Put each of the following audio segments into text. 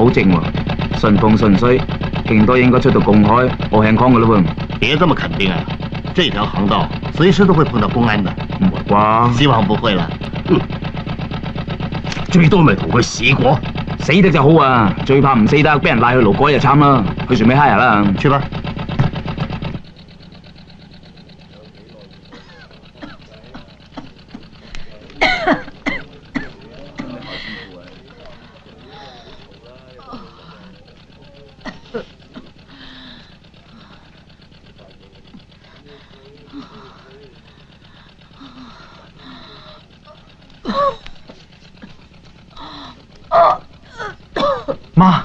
好靜喎，順風順水，勁多應該出到公海，好輕康噶咯喎。 別這麼肯定啊，這條航道隨時都會碰到公安的。 唔會啩？ 希望不會啦。最多咪同佢死過， 死得就好啊，最怕唔死得，俾人拉去勞改就慘啦。去船尾蝦人啦， 去吧。 媽，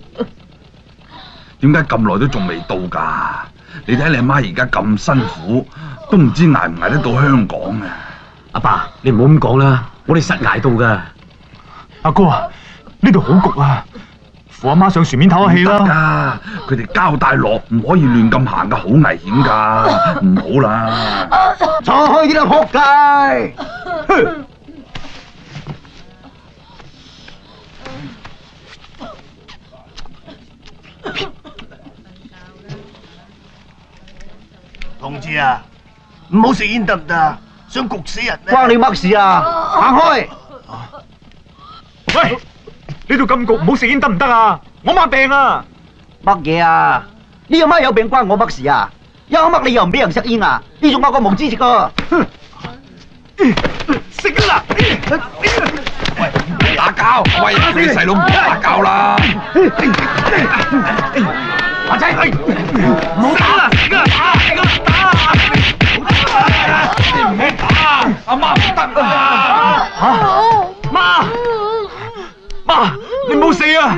點解咁耐都仲未到㗎？你睇你阿媽而家咁辛苦，都唔知捱唔捱得到香港啊！ 阿爸，你唔好咁講啦，我哋實捱到㗎。 阿哥啊，呢度好焗啊，扶阿媽上船面唞下氣啦。佢哋交大落唔可以亂咁行㗎，好危險㗎，唔好啦。 坐開啲啦，仆街！ 同志啊，唔好食煙得唔得？想焗死人啊！ 關你乜事啊？行開！ 喂，呢度咁焗，唔好食煙得唔得啊？我媽病啊！ 乜嘢啊？你阿媽有病關我乜事啊？有乜你又唔俾人食煙啊？你仲有個無知識啊！ 食啦！喂，唔好打交！喂，你細佬唔好打交啦！ 華仔，唔好打啦！食啦！ 你唔好打！阿媽唔得啊！媽，你唔好死啊！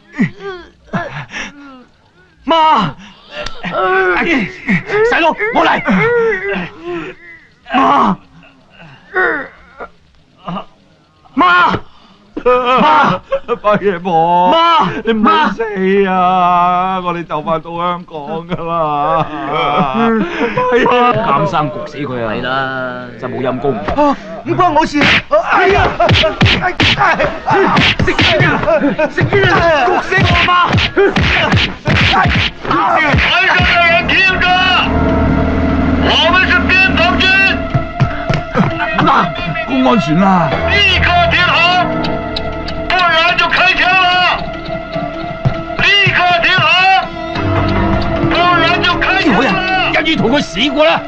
媽， 細佬，我嚟！ 媽，八爺婆，媽，你唔好死啊！我哋就快到香港噶啦！ 監生焗死佢啊！係啦，真冇陰功。 唔關我事。係啊！ 食煙啊！焗死我阿媽！ 台上的人聽着，我們是邊防軍。 媽，好安全啦！ 立刻停航，不然就開槍了！立刻停航，不然就開槍了！ 一於同佢死過啦！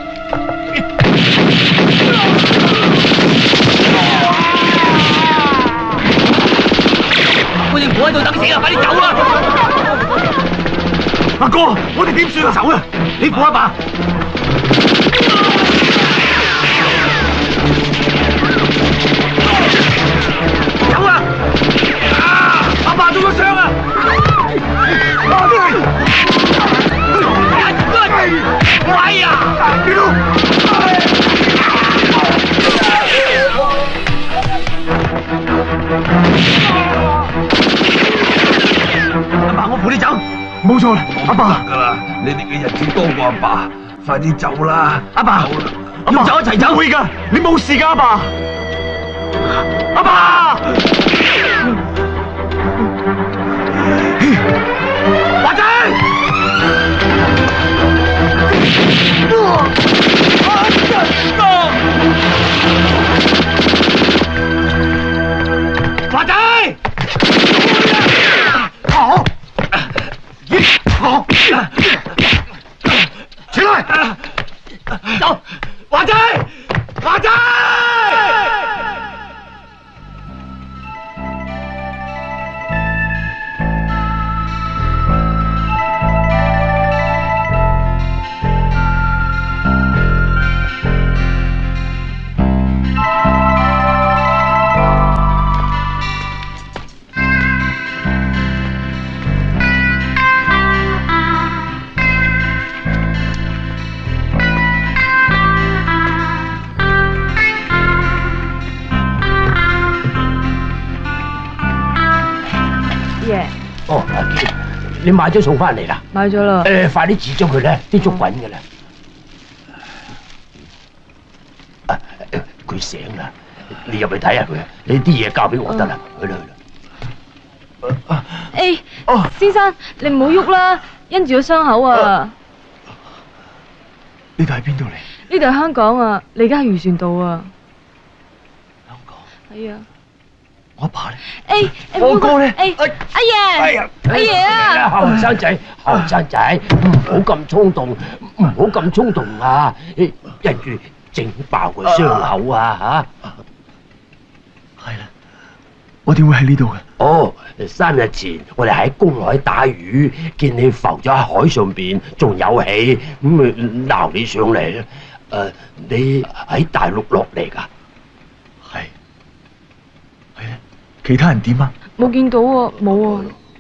我哋唔好喺度等死啦，快啲走啦！ 阿哥，我哋點算啊？走啊！ 你扶阿爸。走啊！阿爸中咗傷啊！哎呀！阿爸，我陪你走。 冇錯啦，阿爸。得啦，你哋嘅日子多過阿爸，快啲走啦！ 阿爸，要走一齊走。 會噶，你冇事噶，阿爸。阿爸。 華仔。華仔。好。起來！走，華仔，華仔！哦，阿嬌，你買咗餸翻嚟啦？ 買咗啦。 快啲煮咗佢咧，啲粥滾㗎啦。佢醒啦，你入去睇下佢，你啲嘢交俾我得啦。去啦去啦。 先生，你唔好喐啦，因住個傷口啊！ 呢度喺邊度嚟？ 呢度係香港啊，你而家喺漁船渡啊。 香港。 係啊。 我阿爸咧？ 我哥咧？阿爺，阿爺啊！ 後生仔，唔好咁衝動，唔好咁衝動啊！跟住整爆個傷口啊吓！ 係啦，我點會喺呢度嘅？ 哦，3日前我哋喺公海打魚，見你浮咗喺海上邊，仲有氣，咁咪撈你上嚟。你喺大陸落嚟噶？ 係咧，其他人點啊？ 冇見到喎，冇喎。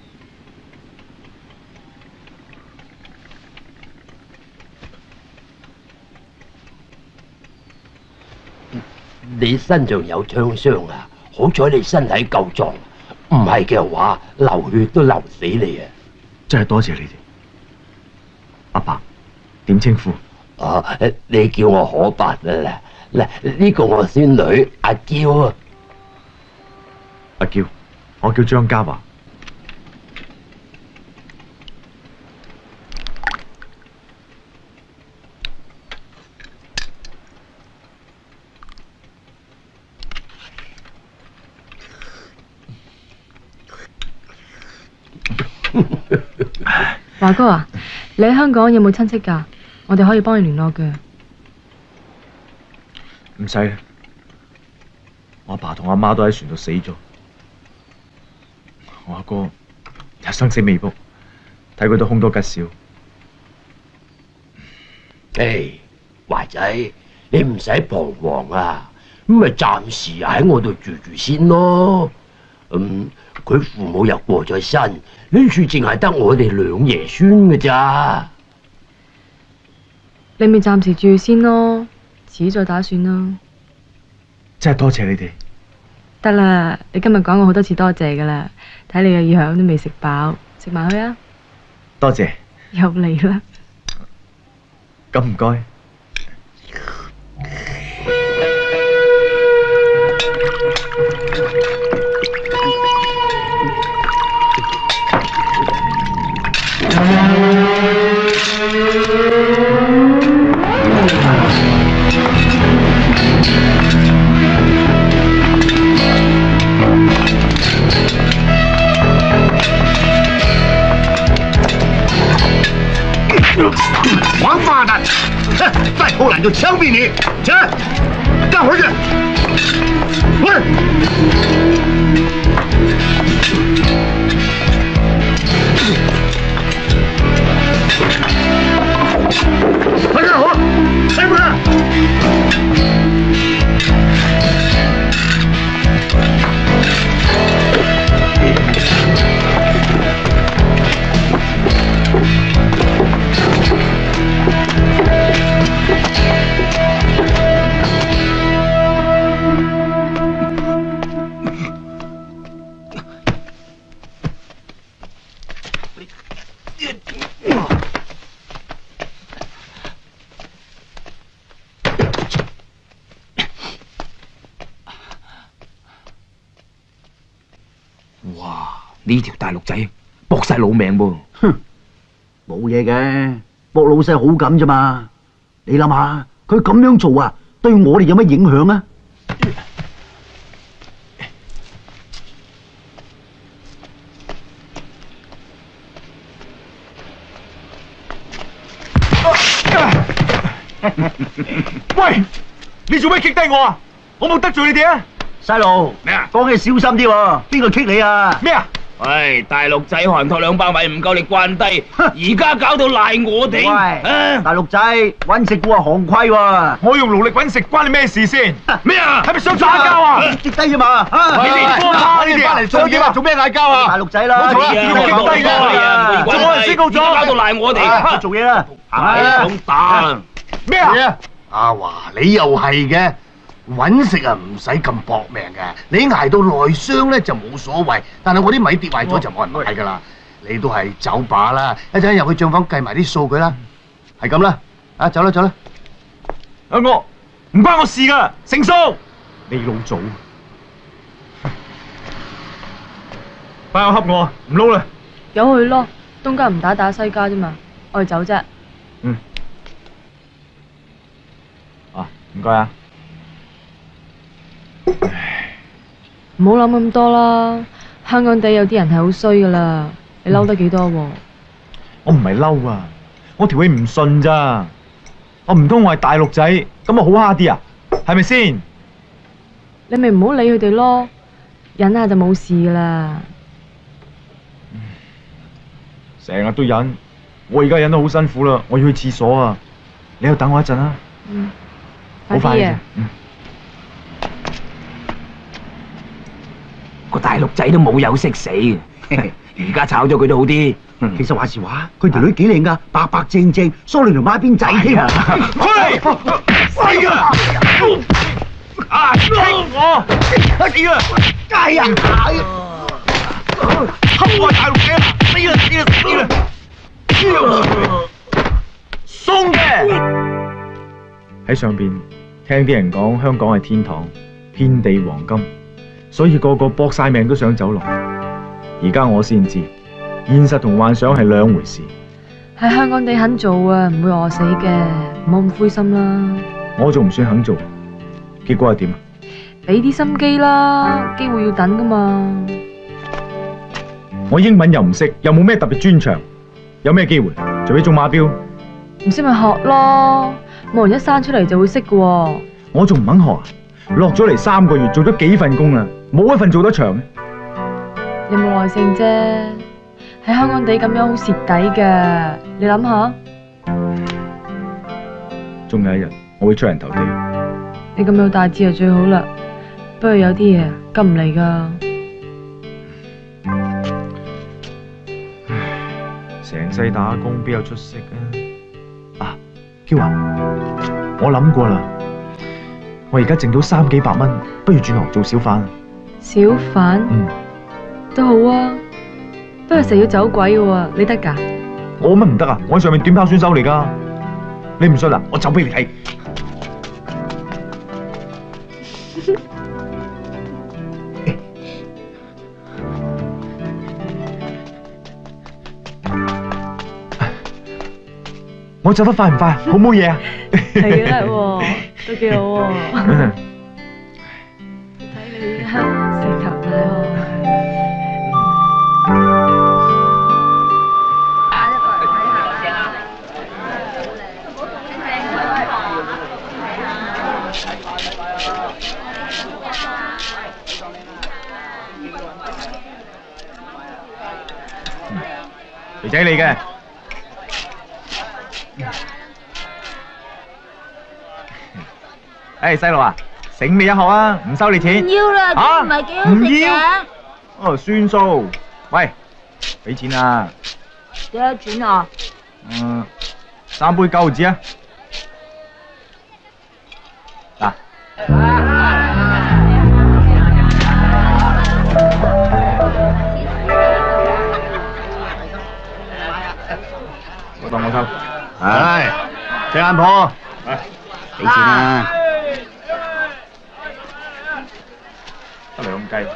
你身上有槍傷啊！好彩你身體夠壯，唔係嘅話流血都流死你啊！ 真係多謝你哋。阿伯，點稱呼？ 你叫我可伯啦。嗱，呢個我孫女阿嬌啊。 阿嬌，我叫張家華。 華哥啊，你喺香港有冇親戚㗎？我哋可以幫你聯絡嘅。 唔使啦，我阿爸同阿媽都喺船度死咗，我阿哥又生死未卜，睇佢都凶多吉少。 華仔，你唔使彷徨啊，咁咪暫時喺我度住住先咯。佢父母又過咗身，呢處淨係得我哋兩爺孫嘅咋。 你咪暫時住先咯，遲再打算啦。 真係多謝你哋。 得啦，你今日講過好多次多謝噶啦，睇你嘅樣都未食飽，食埋去啊。 多謝。 又嚟啦。 咁唔該。 王八蛋！再偷懒就枪毙你！起来，干活去！滚！快干活！开门！ 哇！呢條大陸仔搏晒老命噃。 哼，冇嘢嘅，博老細好咁啫嘛。你諗下，佢咁樣做啊，對我哋有乜影響啊？ 喂，你做咩棘低我啊？我冇得罪你哋啊！ 細路， 咩啊？ 講嘢小心啲喎，邊個棘你啊？ 咩啊？ 喂，大陸仔韓托200米唔夠你關低，而家搞到賴我哋。 喂，大陸仔搵食過行規喎。 我用勞力搵食關你咩事先？ 咩啊？ 係咪想打交啊？ 棘低啫嘛！ 你哋多下你哋翻嚟做嘢啊？做咩嗌交啊？ 大陸仔啦， 冇錯啦，要棘低我，做我人先告狀， 搞到賴我哋。 做嘢啦， 想打咩啊？ 阿華，你又係嘅，揾食啊唔使咁搏命嘅，你捱到內傷咧就冇所謂，但係我啲米跌壞咗就冇人買㗎啦。你都係走把啦，一陣入去帳房計埋啲數據啦，係咁啦，啊走啦走啦。 我唔關我事㗎，成數。你老祖， 班友恰我，唔撈啦。 由佢咯，東家唔打西家啫嘛，我哋走啫。 嗯。啊，唔該啊。 唔好諗咁多啦，香港地有啲人係好衰噶啦，你嬲得幾多喎？ 我唔係嬲啊，我條氣唔順咋。我唔通我係大陸仔，咁啊好蝦啲啊？係咪先？ 你咪唔好理佢哋咯，忍下就冇事噶啦。 成日都忍，我而家忍得好辛苦啦，我要去廁所啊！你喺度等我一陣啊。 嗯， 好快嘅。 個大陸仔都冇有識死，而家炒咗佢都好啲。 其實話時話，佢條女幾靚噶，白白淨淨，梳你條孖辮仔添啊！ 喂，死啊！啊，聽我！死啊！ 街人下嘅， 我係大陸仔啊！死啦！鬆嘅！喺上邊聽啲人講，香港係天堂，遍地黃金，所以個個搏晒命都想走落。而家我先知，現實同幻想係兩回事。 喺香港地肯做啊，唔會餓死嘅，唔好咁灰心啦。 我仲唔算肯做，結果係點啊？ 俾啲心機啦，機會要等噶嘛。 我英文又唔識，又冇咩特別專長，有咩機會？除非中馬標。 唔識咪學咯，冇人一生出嚟就會識噶喎。 我仲唔肯學啊？落咗嚟3個月，做咗幾份工啦，冇一份做得長嘅。 你冇耐性啫，喺香港地咁樣好蝕底㗎，你諗下。 仲有一日，我會出人頭地。 你咁有大志就最好啦，不過有啲嘢急唔嚟㗎。 成世打工邊有出息啊？Q 啊，我諗過啦，我而家剩到300幾蚊，不如轉行做小販。 小販？都好啊，不過成日要走鬼嘅喎，你得㗎？ 我乜唔得啊？我喺上面短跑選手嚟㗎，你唔信啊？我走俾你睇。我走得快唔快？好冇嘢啊？ 係啊，都幾好喎。睇你啦，成頭大汗。 肥仔嚟嘅。細路啊，醒你一學啊，唔收你錢。 唔要啦，唔係幾好食嘅。 哦，算數。喂，俾錢啊！ 幾多錢啊 ？3杯9毫子啊！嗱，我當我收。 唉，隻眼婆， 俾錢啊！ 得2雞。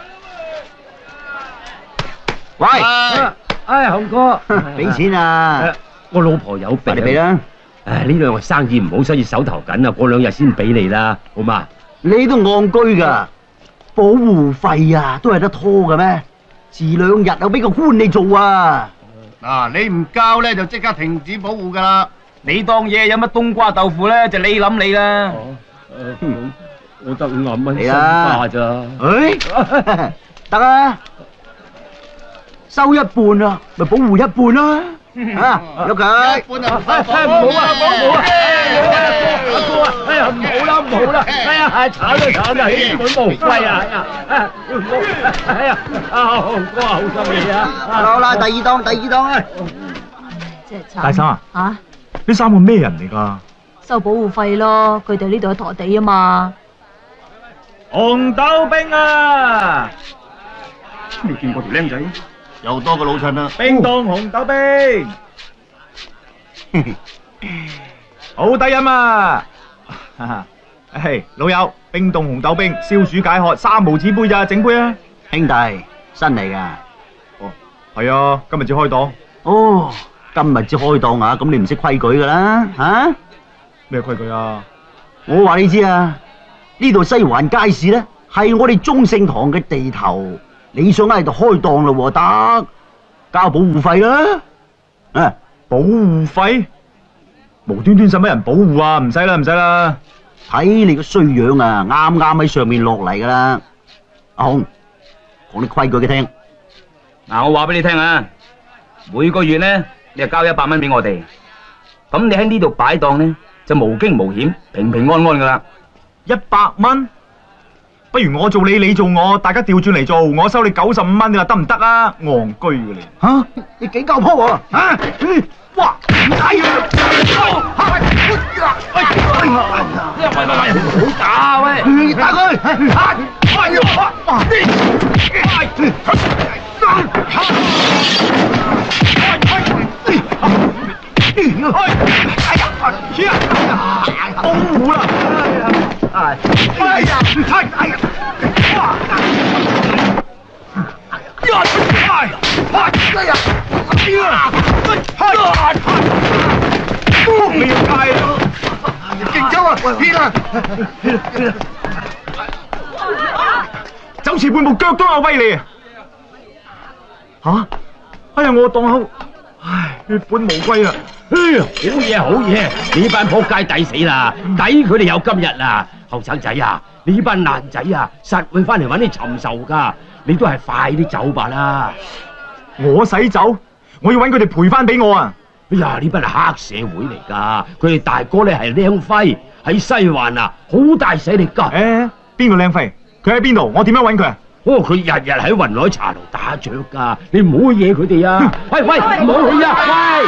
喂，紅哥，俾錢啊！ 我老婆有病， 你俾啦。 唉，呢2日生意唔好，所以手頭緊啊，過2日先俾你啦，好嘛？ 你都戇居噶，保護費啊，都係得拖嘅咩？遲2日我俾個官你做啊！ 嗱，你唔交咧就即刻停止保護噶啦。 你當嘢有乜冬瓜豆腐咧？就你諗你啦。 我得50蚊身家咋？ 得啊，收一半啊，咪保護一半啦。啊，喐佢！ 一半啊， 唔好啊，冇啊！阿哥啊，哎呀，唔好啦，哎呀，慘啦，血本無歸啊！哎呀，紅哥啊，好心你啊！ 好啦，第二檔啊！ 真係慘。 大生啊！ 嚇？ 呢3個咩人嚟㗎？ 收保護費咯，佢哋呢度係陀地啊嘛。 紅豆冰啊！ 未見過條僆仔， 又多個老襯啦。 冰凍紅豆冰，好低音啊！老友，冰凍紅豆冰，消暑解渴，3毫紙杯咋，整杯啊！ 兄弟，新嚟噶， 係啊，今日至開檔。 哦，今日至開檔啊，咁你唔識規矩噶啦，吓？ 咩規矩啊？ 我話你知啊，呢度西環街市咧係我哋中聖堂嘅地頭，你想喺度開檔咯，得交保護費啦。啊， 保護費？無端端使乜人保護啊？唔使啦，唔使啦。 睇你個衰樣啊，啱啱喺上面落嚟噶啦。阿紅，講啲規矩嘅聽。 嗱，我話俾你聽啊，每個月咧你就交100蚊俾我哋，咁你喺呢度擺檔咧就無驚無險、平平安安噶啦。 100蚊？不如我做你，你做我，大家調轉嚟做，我收你95蚊，你話得唔得啊？戇居嘅你。 吓，你幾交鋪啊？吓，哇，唔睇啊！ 唔好打喂！ 打佢！ 保護啦！哎呀！ 勁走啊！偏啊！ 走遲半步腳都有威力啊！吓！哎呀，我檔口，唉，血本無歸啊！ 好嘢好嘢，呢班仆街抵死啦，抵佢哋有今日啦！後生仔啊，呢班爛仔啊，實會翻嚟揾你尋仇噶，你都係快啲走吧啦！ 我使走，我要揾佢哋賠翻俾我啊！ 哎呀，呢班係黑社會嚟噶，佢哋大哥咧係靚輝，喺西環啊，好大勢力噶。 誒，邊個靚輝？佢喺邊度？我點樣揾佢啊？ 哦，佢日日喺雲海茶樓打雀噶，你唔好去惹佢哋啊！喂喂，唔好去啊！喂！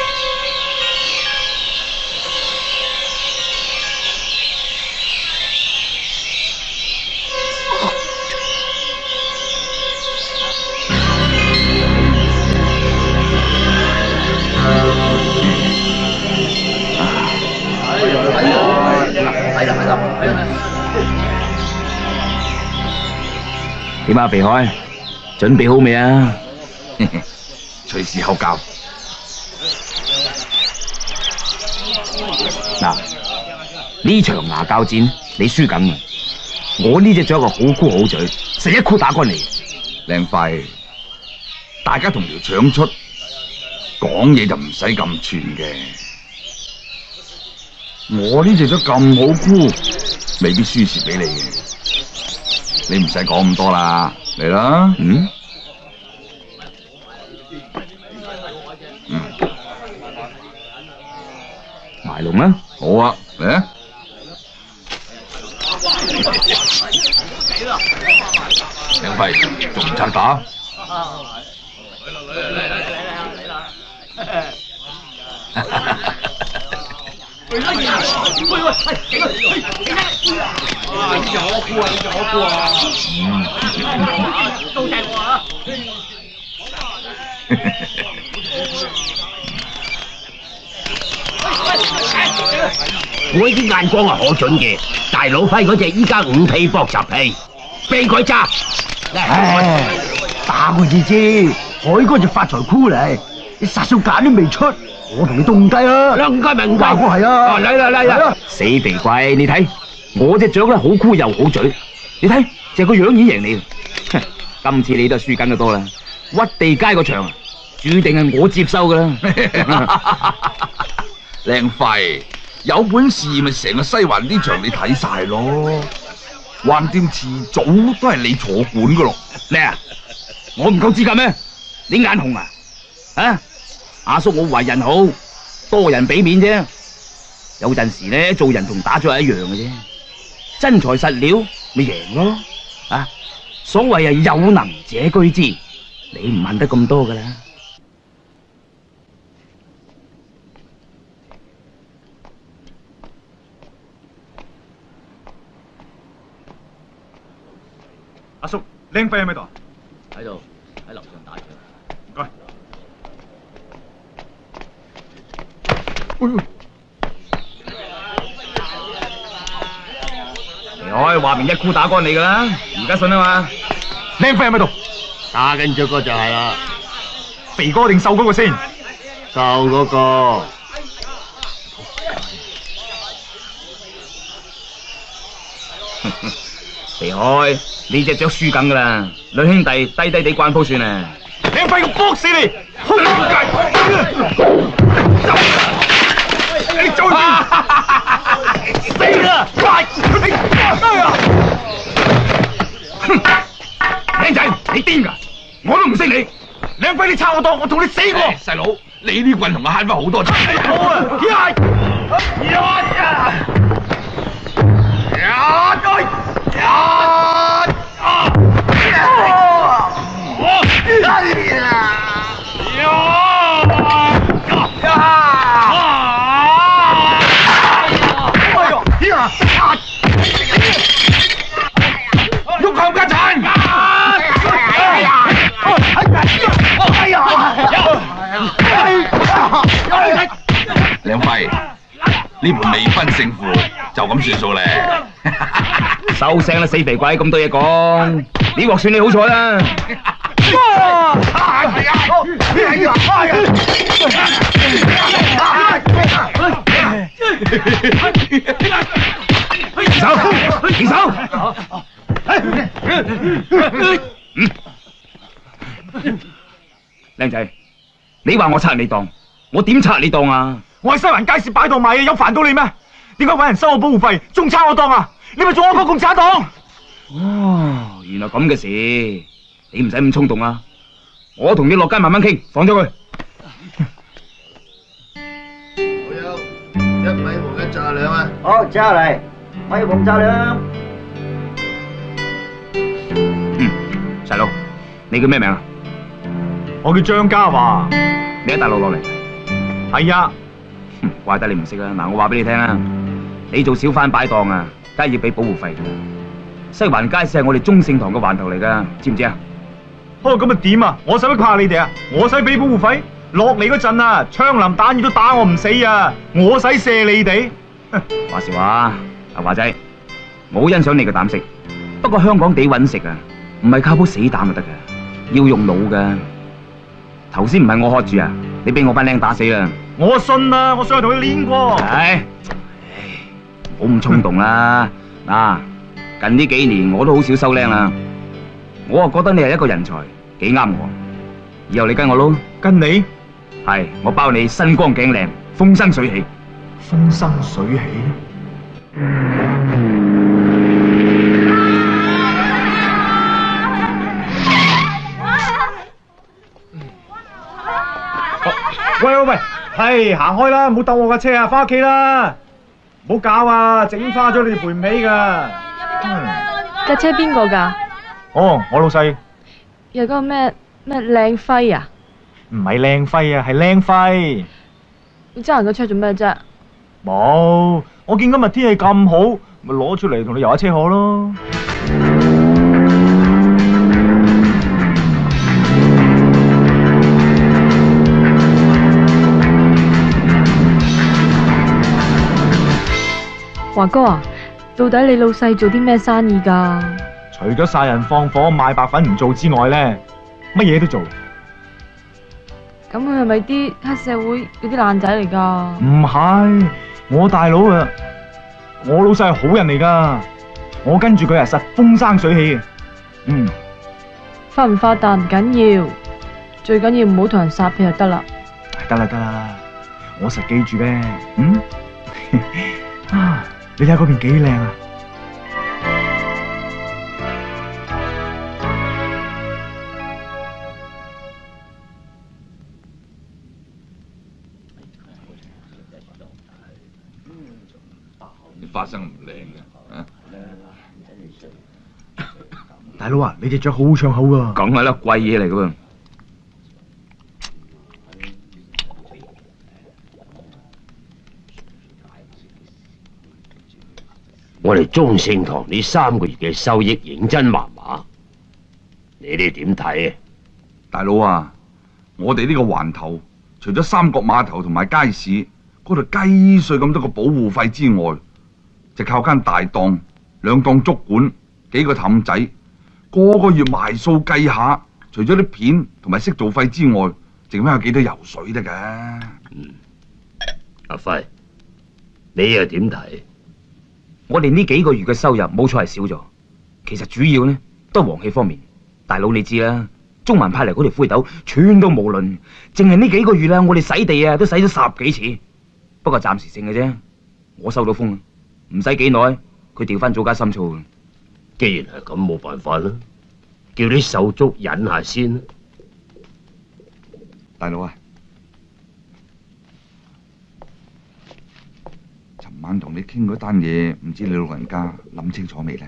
點啊，肥海，準備好未啊？ 隨時候教。 嗱，呢場牙膠戰你輸緊啊！我呢隻雀個好箍好嘴，食一箍打乾你。 靚輝，大家同條腸出，講嘢就唔使咁串嘅。我呢隻雀咁好箍，未必輸蝕俾你嘅。你唔使講咁多啦，嚟啦， 埋龍啦， 好啊，嚟啊！靚輝，仲唔拆打？ 我呢啲眼光係可準嘅，大佬輝嗰隻依家5皮搏10皮，俾佢揸。 唉，打佢至知，海哥就發財箍嚟，你殺數鹼都未出，我同你動雞啦。 兩雞咪唔話過係啊！ 嚟啦！ 死肥鬼，你睇我隻雀咧好箍又好嘴，你睇就個樣已經贏你。今次你都係輸緊得多啦，屈地街個場注定係我接收噶啦。 靚輝，有本事咪成個西環啲場你睇晒咯，橫掂遲早都係你坐館噶咯。 咩啊？我唔夠資格咩？你眼紅啊？啊！阿叔我為人好，多人俾面啫。有陣時咧做人同打仗係一樣嘅啫，真材實料咪贏咯。啊！所謂係有能者居之，你唔問得咁多噶啦。 阿叔，靚輝喺咪度啊？ 喺度，喺樓上打仗。 唔該。 離開，話明一箍打乾你噶啦，而家信啊嘛。 靚輝喺咪度？ 打緊雀個就係啦。 肥哥定瘦嗰個先？ 瘦嗰個。 避開呢隻雀輸緊噶啦，兩兄弟低低地關鋪算啊！ 兩廢個搏死你！你走去邊？死啦！ 靚仔，你癲㗎？我都唔識你。 兩廢你抄我檔，我同你死過！ 細佬，你呢棍同我慳翻好多錢。 好啊！ 喐後家產！兩輝，呢盤未分勝負，就咁算數咧。 收聲啦，死肥鬼，咁多嘢講，呢鑊算你好彩啦。停手！停手！靚仔，你話我拆你檔，我點拆你檔啊？ 我喺西環街市擺檔賣嘢，有煩到你咩？點解搵人收我保護費，仲拆我檔啊？你咪做我個共產黨！ 哦，原來咁嘅事，你唔使咁衝動啊！我同你落街慢慢傾，放咗佢。 我有1米紅1炸兩啊！ 好，接下嚟米紅炸兩。 細佬，你叫咩名啊？ 我叫張家華。 你喺大陸落嚟？ 係啊。 怪得你唔識啊！嗱，我話俾你聽啊，你做小販擺檔啊，梗係要俾保護費㗎。西環街市係我哋中聖堂嘅環頭嚟㗎，知唔知啊？ 哦，咁啊點啊？我使乜怕你哋啊？我使俾保護費？落嚟嗰陣啊，槍林彈雨都打我唔死啊！我使射你哋。 話時話，阿華仔，我好欣賞你嘅膽識，不過香港地揾食啊，唔係靠鋪死膽就得㗎，要用腦㗎。頭先唔係我喝住啊，你俾我班靚打死啦！ 我信啦，我上去同佢練過。 唉，唔好咁衝動啦。嗱，近呢幾年我都好少收靚啦，我啊覺得你係一個人才，幾啱我。以後你跟我咯。 跟你？ 係，我包你身光頸靚，風生水起。 風生水起。喂喂喂，係行開啦，唔好逗我架車啊，翻屋企啦，唔好搞啊，整花咗你哋賠唔起噶。 架車邊個㗎？ 哦，我老細。 有嗰個咩靚輝啊？ 唔係靚輝啊，係靚輝。 你揸人架車做咩啫？ 冇，我見今日天氣咁好，咪攞出嚟同你遊下車河咯。 華哥啊，到底你老細做啲咩生意㗎？ 除咗殺人放火賣白粉唔做之外咧，乜嘢都做。 咁佢係咪啲黑社會嗰啲爛仔嚟㗎？ 唔係，我大佬啊，我老細係好人嚟㗎，我跟住佢啊實風生水起嘅。嗯， 發唔發達唔緊要，最緊要唔好同人撒氣就得啦。 得啦得啦，我實記住嘅。嗯，啊，你睇下嗰邊幾靚啊！ 花生唔靚嘅，啊！ 大佬啊，你隻雀好好唱口噶。 梗係啦，貴嘢嚟噶喎。 我哋中聖堂呢3個月嘅收益認真麻麻，你哋點睇啊？ 大佬啊，我哋呢個環頭，除咗三角碼頭同埋街市嗰度雞碎咁多個保護費之外，就靠間大檔、2檔竹館、幾個氹仔，個個月埋數計下，除咗啲片同埋識做費之外， 剩翻有幾多油水得㗎？ 阿輝，你又點睇？ 我哋呢幾個月嘅收入冇錯係少咗，其實主要呢都係黃氣方面。大佬你知啦，中環派嚟嗰條灰豆全都冇論，淨係呢幾個月啦，我哋洗地啊都洗咗10幾次，不過暫時性嘅啫。我收到風，唔使幾耐，佢調翻早加深醋。 既然係咁，冇辦法啦，叫啲手足忍下先啦。 大佬啊，尋晚同你傾嗰單嘢，唔知你老人家諗清楚未呢？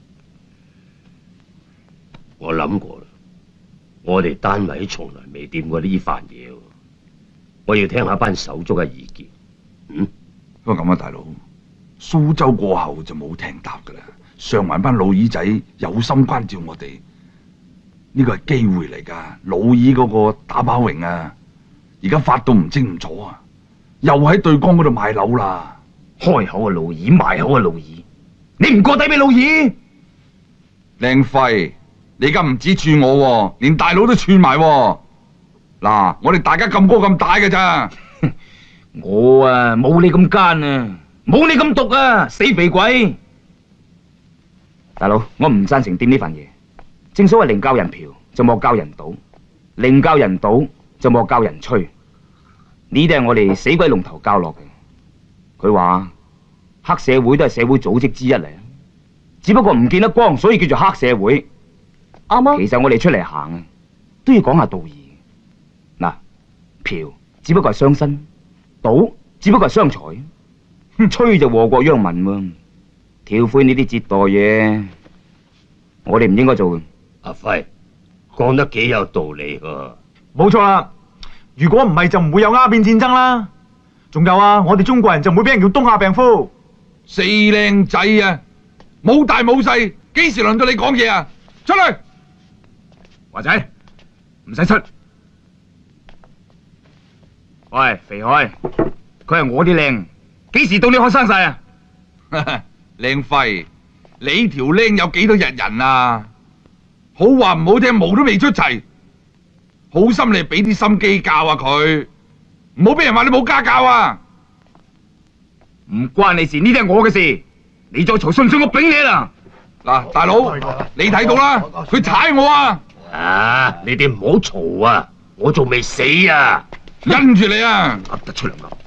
我諗過啦，我哋單位從來未掂過呢番嘢，我要聽下班手足嘅意見。 不過咁啊，大佬，蘇州過後就冇艇搭噶啦。上環班老耳仔有心關照我哋，呢個係機會嚟噶。老耳嗰個打包榮啊，而家發到唔清唔楚啊，又喺對江嗰度賣樓啦。 開口嘅老耳，賣口嘅老耳，你唔過底俾老耳？ 靚輝，你而家唔止串我喎，連大佬都串埋喎。嗱，我哋大家咁高咁大嘅咋？ 我啊冇你咁奸啊，冇你咁毒啊，死肥鬼！大佬，我唔贊成掂呢份嘢。正所謂寧教人嫖，就莫教人賭；寧教人賭，就莫教人吹。呢啲係我哋死鬼龍頭教落嘅。佢話黑社會都係社會組織之一嚟，只不過唔見得光，所以叫做黑社會。 啱啊！ 其實我哋出嚟行啊，都要講下道義。嗱，嫖只不過係傷身，賭只不過係傷財，吹就禍國殃民喎。跳灰呢啲折墮嘢，我哋唔應該做嘅。 阿輝講得幾有道理喎。 冇錯啦，如果唔係就唔會有鴉片戰爭啦。仲有啊，我哋中國人就唔會俾人叫東亞病夫。 死靚仔啊，冇大冇細，幾時輪到你講嘢啊？出嚟！ 華仔，唔使出。喂，肥海，佢係我啲靚，幾時到你開生晒啊？ 靚輝，你條靚有幾多日人啊？好話唔好聽，毛都未出齊，好心你俾啲心機教下佢，唔好俾人話你冇家教啊！ 唔關你事，呢啲係我嘅事，你再嘈信唔信我抦你啦！ 嗱，大佬，你睇到啦，佢踩我啊！ 啊，你哋唔好嘈啊，我仲未死啊！ 因住你啊！ 噏得出嚟噏。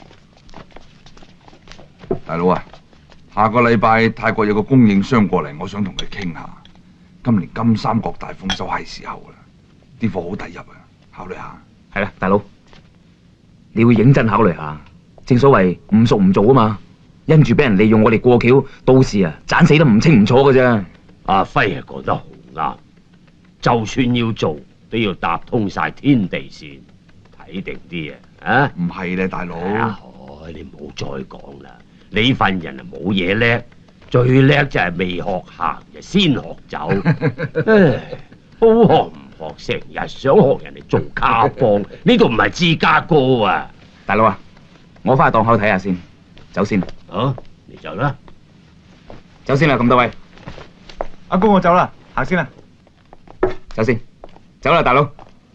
大佬啊！下個禮拜泰國有個供應商過嚟，我想同佢傾下。今年金三角大豐收係時候啦，啲貨好抵入啊，考慮下。 係啦，大佬，你要認真考慮下。正所謂唔熟唔做啊嘛，因住俾人利用我哋過橋，到時啊斬死得唔清唔楚嘅啫。 阿輝係講得好啱，就算要做，都要搭通晒天地線，睇定啲啊！ 唔係咧，大佬。 你唔好再講啦。你份人啊冇嘢叻，最叻就係未學行就先學走。唉，好學唔學，成日想學人哋做卡幫，呢度唔係芝加哥啊！ 大佬啊，我翻去檔口睇下先，走先。 啊，你走啦， 走先啦，咁多位。 阿公我走啦，行先啦。 走先，走啦，大佬。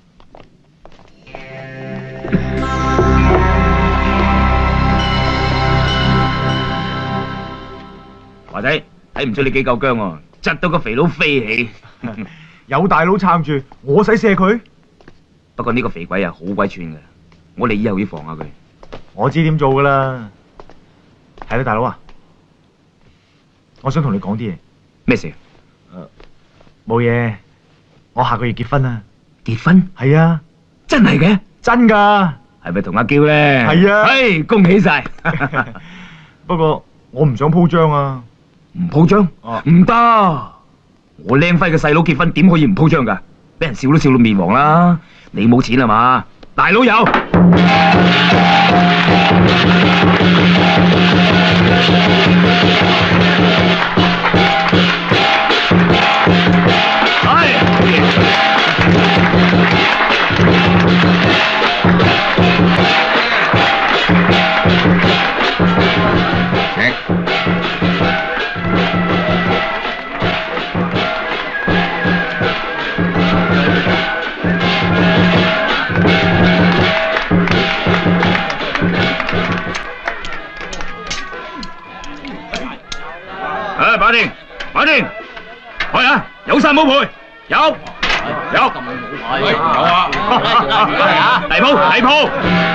華仔，睇唔出你幾夠薑喎，窒到個肥佬飛起。 有大佬撐住，我使射佢。 不過呢個肥鬼啊，好鬼串嘅，我哋以後要防下佢。 我知點做噶啦。係啦，大佬啊，我想同你講啲嘢。 咩事？ 冇嘢，我下個月結婚啦。 結婚？ 係啊， 真係嘅？ 真噶。 係咪同阿嬌咧？ 係啊。 唉，恭喜晒。 不過我唔想鋪張啊。 唔鋪張？唔得！我靚輝嘅細佬結婚點可以唔鋪張噶？俾人笑都笑到面黃啦！你冇錢係嘛？大佬有。 把定，把定，開啊！有山冇賠，有。有啊！地鋪，地鋪。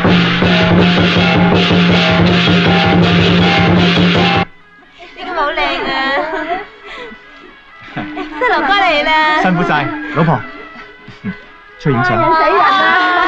呢個好靚啊！新郎哥嚟啦！ 辛苦晒，老婆，出去影相。 死人啊！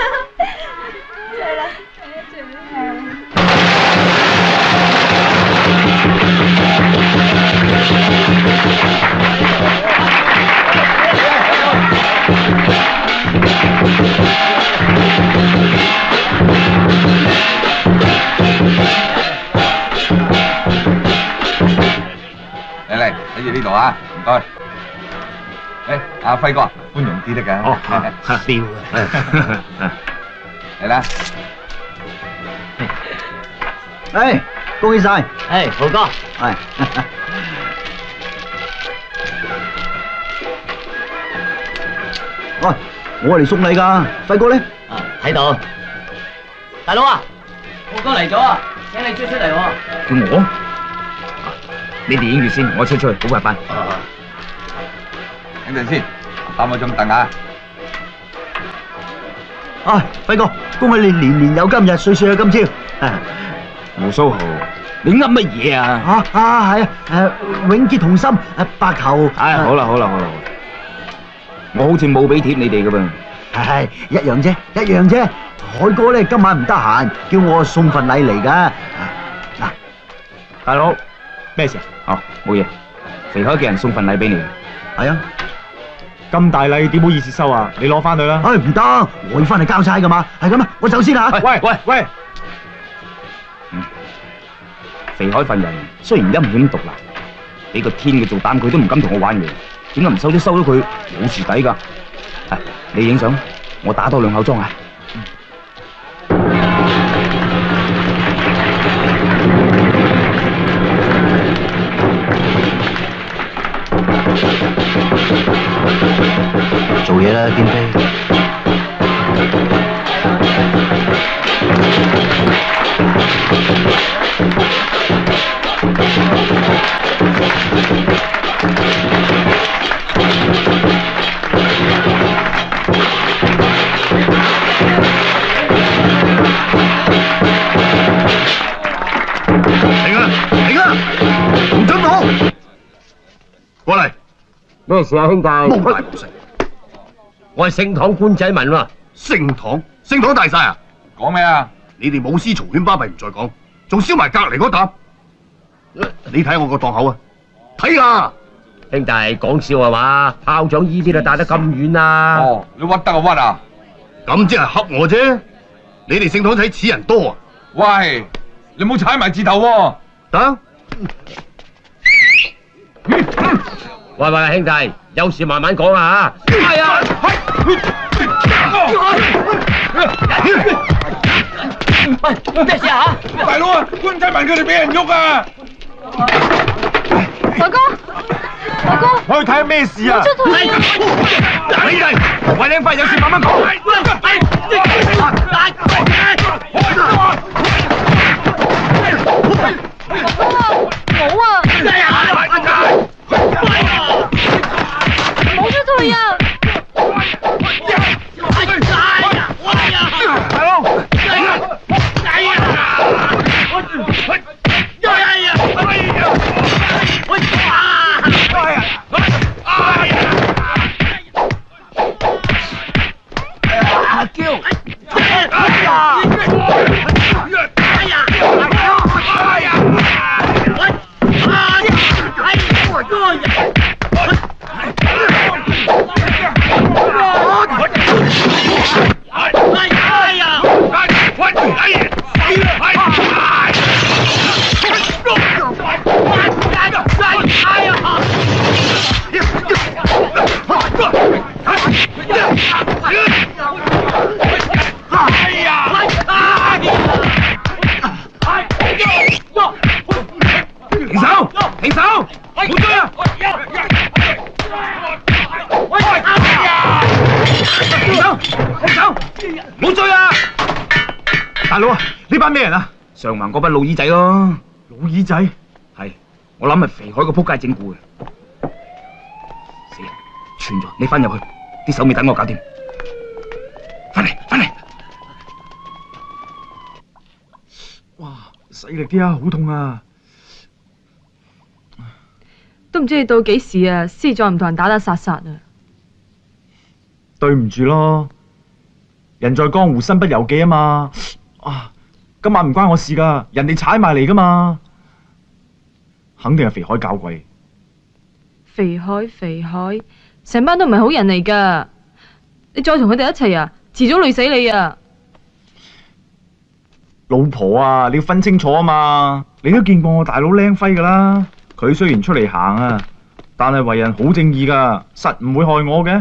嚟，睇住呢度啊，唔該。阿輝哥，寬容啲得㗎。 哦， 屌啊！ 嚟啦。 恭喜晒！ 豪哥， 喂，我嚟送禮㗎，輝哥咧？ 喺度。大佬啊，豪哥嚟咗啊，請你出嚟喎。 叫我？你哋影住先，我出去，好快班。 等陣先，擔我張凳啊！ 輝哥，恭喜你年年有今日，歲歲有今朝。 胡蘇豪，你噏乜嘢啊？ 係永結同心，白頭。 好啦，我好似冇俾貼你哋㗎噃。 係一樣啫，一樣啫。海哥咧今晚唔得閒，叫我送份禮嚟㗎。嗱， 大佬，咩事啊？ 哦，冇嘢。肥海叫人送份禮俾你。 係啊。 咁大禮點好意思收啊？你攞翻去啦。 唔得，我要翻嚟交差㗎嘛。係咁啊，我走先啦。 喂！ 肥海份人雖然陰險毒辣，俾個天嘅做膽佢都唔敢同我玩嘢，點解唔收咗佢？冇蝕底㗎。你影相，我打多2口裝啊！ 做嘢啦，堅飛。 停啊！唔准講！過嚟。 咩事啊，兄弟？ 冇大冇細。 我係聖堂官仔文喎。 聖堂大晒啊！ 講咩啊？ 你哋舞獅嘈喧巴閉唔再講，仲燒埋隔離嗰笪。你睇我個檔口啊！睇下， 兄弟講笑係嘛？炮仗依啲都帶得咁遠啊！ 哦，你屈得個屈啊！ 咁即係恰我啫。你哋聖堂睇此人多啊！ 喂，你冇踩埋字頭喎！ 得。 喂，兄弟，有事慢慢講啊吓。係啊。喂，咩事啊吓？ 大佬啊，官仔文佢哋俾人喐啊！ 華哥， 我去睇下咩事啊！ 你哋，喂，靚快有事慢慢講。 冇啊！冇出去啊！ 咩人啊？ 上環嗰班老耳仔咯。 老耳仔。 係，我諗係肥海個仆街整蠱嘅。死啦！串咗，你翻入去，啲手尾等我搞掂。翻嚟！ 哇！細力啲啊，好痛啊！ 都唔知你到幾時啊，先再唔同人打打殺殺啊！ 對唔住咯，人在江湖身不由己啊嘛。啊，今晚唔關我事噶，人哋踩埋嚟噶嘛，肯定係肥海搞鬼。 肥海，成班都唔係好人嚟噶，你再同佢哋一齊啊，遲早累死你啊！ 老婆啊，你要分清楚啊嘛！你都見過我大佬靚輝噶啦，佢雖然出嚟行啊，但係為人好正義噶，實唔會害我嘅。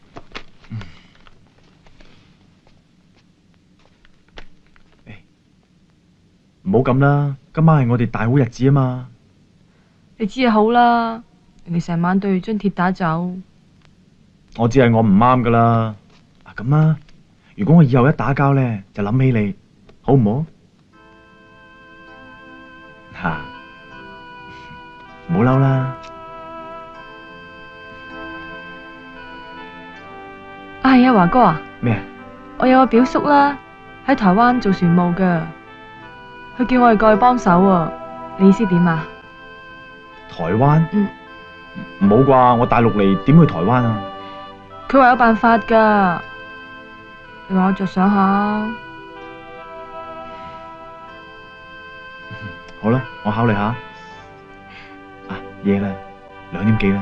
唔好咁啦，今晚係我哋大好日子啊嘛！ 你知就好啦，人哋成晚對住張鐵打走。 我知係我唔啱噶啦。咁啊，如果我以後一打交咧，就諗起你，好唔好？吓，唔好嬲啦。 係啊，華哥啊。 咩？ 我有個表叔啦，喺台灣做船務噶，佢叫我哋過去幫手喎。你意思點啊？ 台灣？唔好啩，我大陸嚟，點去台灣啊？ 佢話有辦法噶，你話我着想下。 好啦，我考慮下。夜啦，2點幾啦。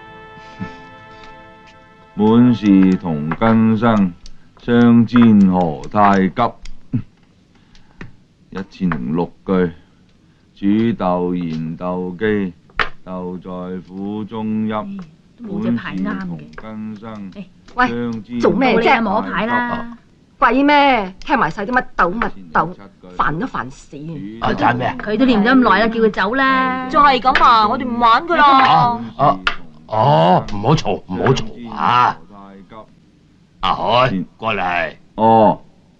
本是同根生，相煎何太急。1006句，煮豆燃豆萁，豆在釜中泣。 冇隻牌啱嘅。 根生， 喂，做咩啫？摸牌啦！ 鬼咩？聽埋晒啲乜豆乜豆，煩都煩死。 賺咩？ 佢都念咗咁耐啦，叫佢走啦。 再係咁啊，我哋唔玩噶啦。 唔好嘈啊！阿海，過嚟。 哦，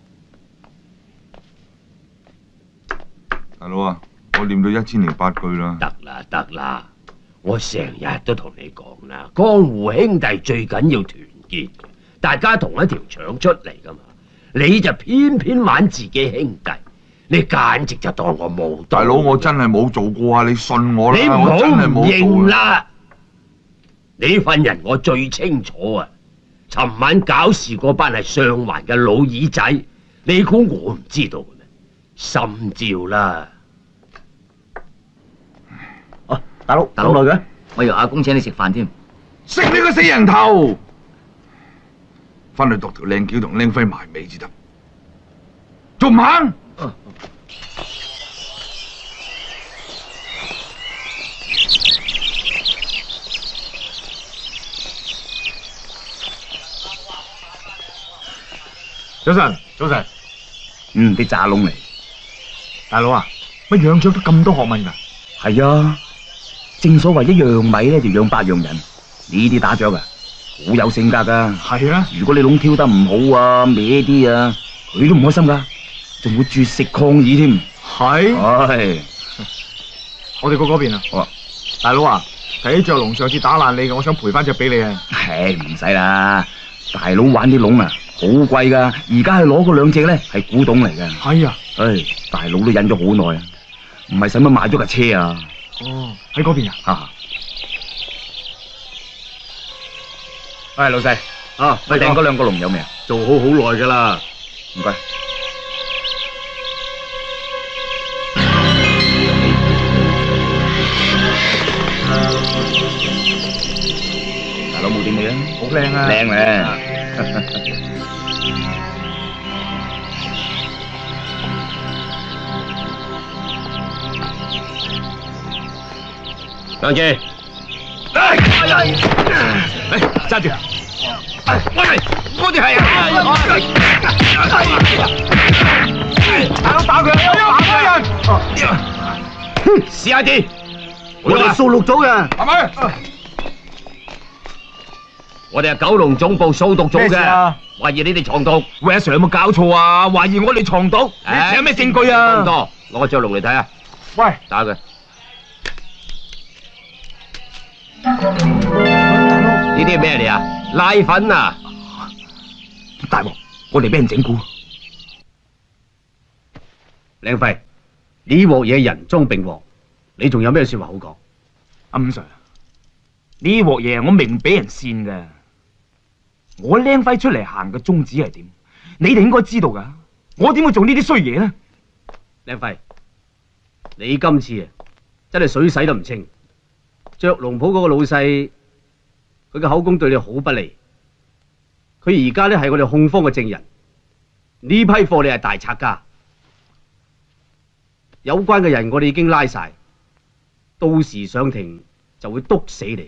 大佬啊，我念到1008句啦。 得啦，我成日都同你講啦，江湖兄弟最緊要團結，大家同一條腸出嚟噶嘛。你就偏偏玩自己兄弟，你簡直就當我冇。 大佬，我真係冇做過啊！你信我啦， 你唔好我真係唔冇做認啦！你份人我最清楚啊！尋晚搞事嗰班係上環嘅老耳仔，你估我唔知道咩？心照啦！ 大佬，咁耐嘅， 我以為阿公請你食飯添。 食你個死人頭！翻去度條靚橋同靚輝埋尾至得，仲唔肯？ 早晨， 啲渣窿嚟。 大佬啊，乜養咗都咁多學問㗎？ 係啊，正所謂一樣米咧就養8樣人，呢啲打雀啊，好有性格噶。 係啊， 如果你籠挑得唔好啊，歪啲啊，佢都唔開心噶，仲會絕食抗議添。 係。 係。 我哋過嗰邊啊。 好啊。 大佬啊，睇雀籠上次打爛你嘅，我想賠翻隻俾你啊。 唉，唔使啦，大佬玩啲籠啊，好貴噶，而家係攞嗰2隻咧係古董嚟嘅。 係啊。 唉，大佬都忍咗好耐啊，唔係使乜買咗架車啊。 哦，喺嗰邊啊。 喂，老細，喂，訂嗰2個籠有未啊？ 做好好耐噶啦， 唔該。大佬冇點你啊？ 好靚啊！ 靚咧。 梁記， 揸住！我哋係大佬打佢，打人！ 試下啲， 我哋掃6組嘅， 係咪？ 我哋係九龍總部掃毒組咩事啊嘅，懷疑你哋藏毒。 喂，阿 Sir 有冇搞錯啊？懷疑我哋藏毒？你有咩證據啊？ 咁多，攞個雀籠嚟睇下。 喂， 打佢。呢啲係咩嚟啊？拉粉啊！ 大鑊，我哋俾人整蠱。 靚輝，呢鑊嘢人贓並獲，你仲有咩說話好講？ 阿五 Sir，呢鑊嘢我明俾人跣㗎。我靚輝出嚟行嘅宗旨係點？你哋應該知道㗎。我點會做呢啲衰嘢呢？ 靚輝，你今次啊真係水洗得唔清。雀龍鋪嗰個老細，佢嘅口供對你好不利。佢而家咧係我哋控方嘅證人。呢批貨你係大賊家，有關嘅人我哋已經拉晒，到時上庭就會篤死你。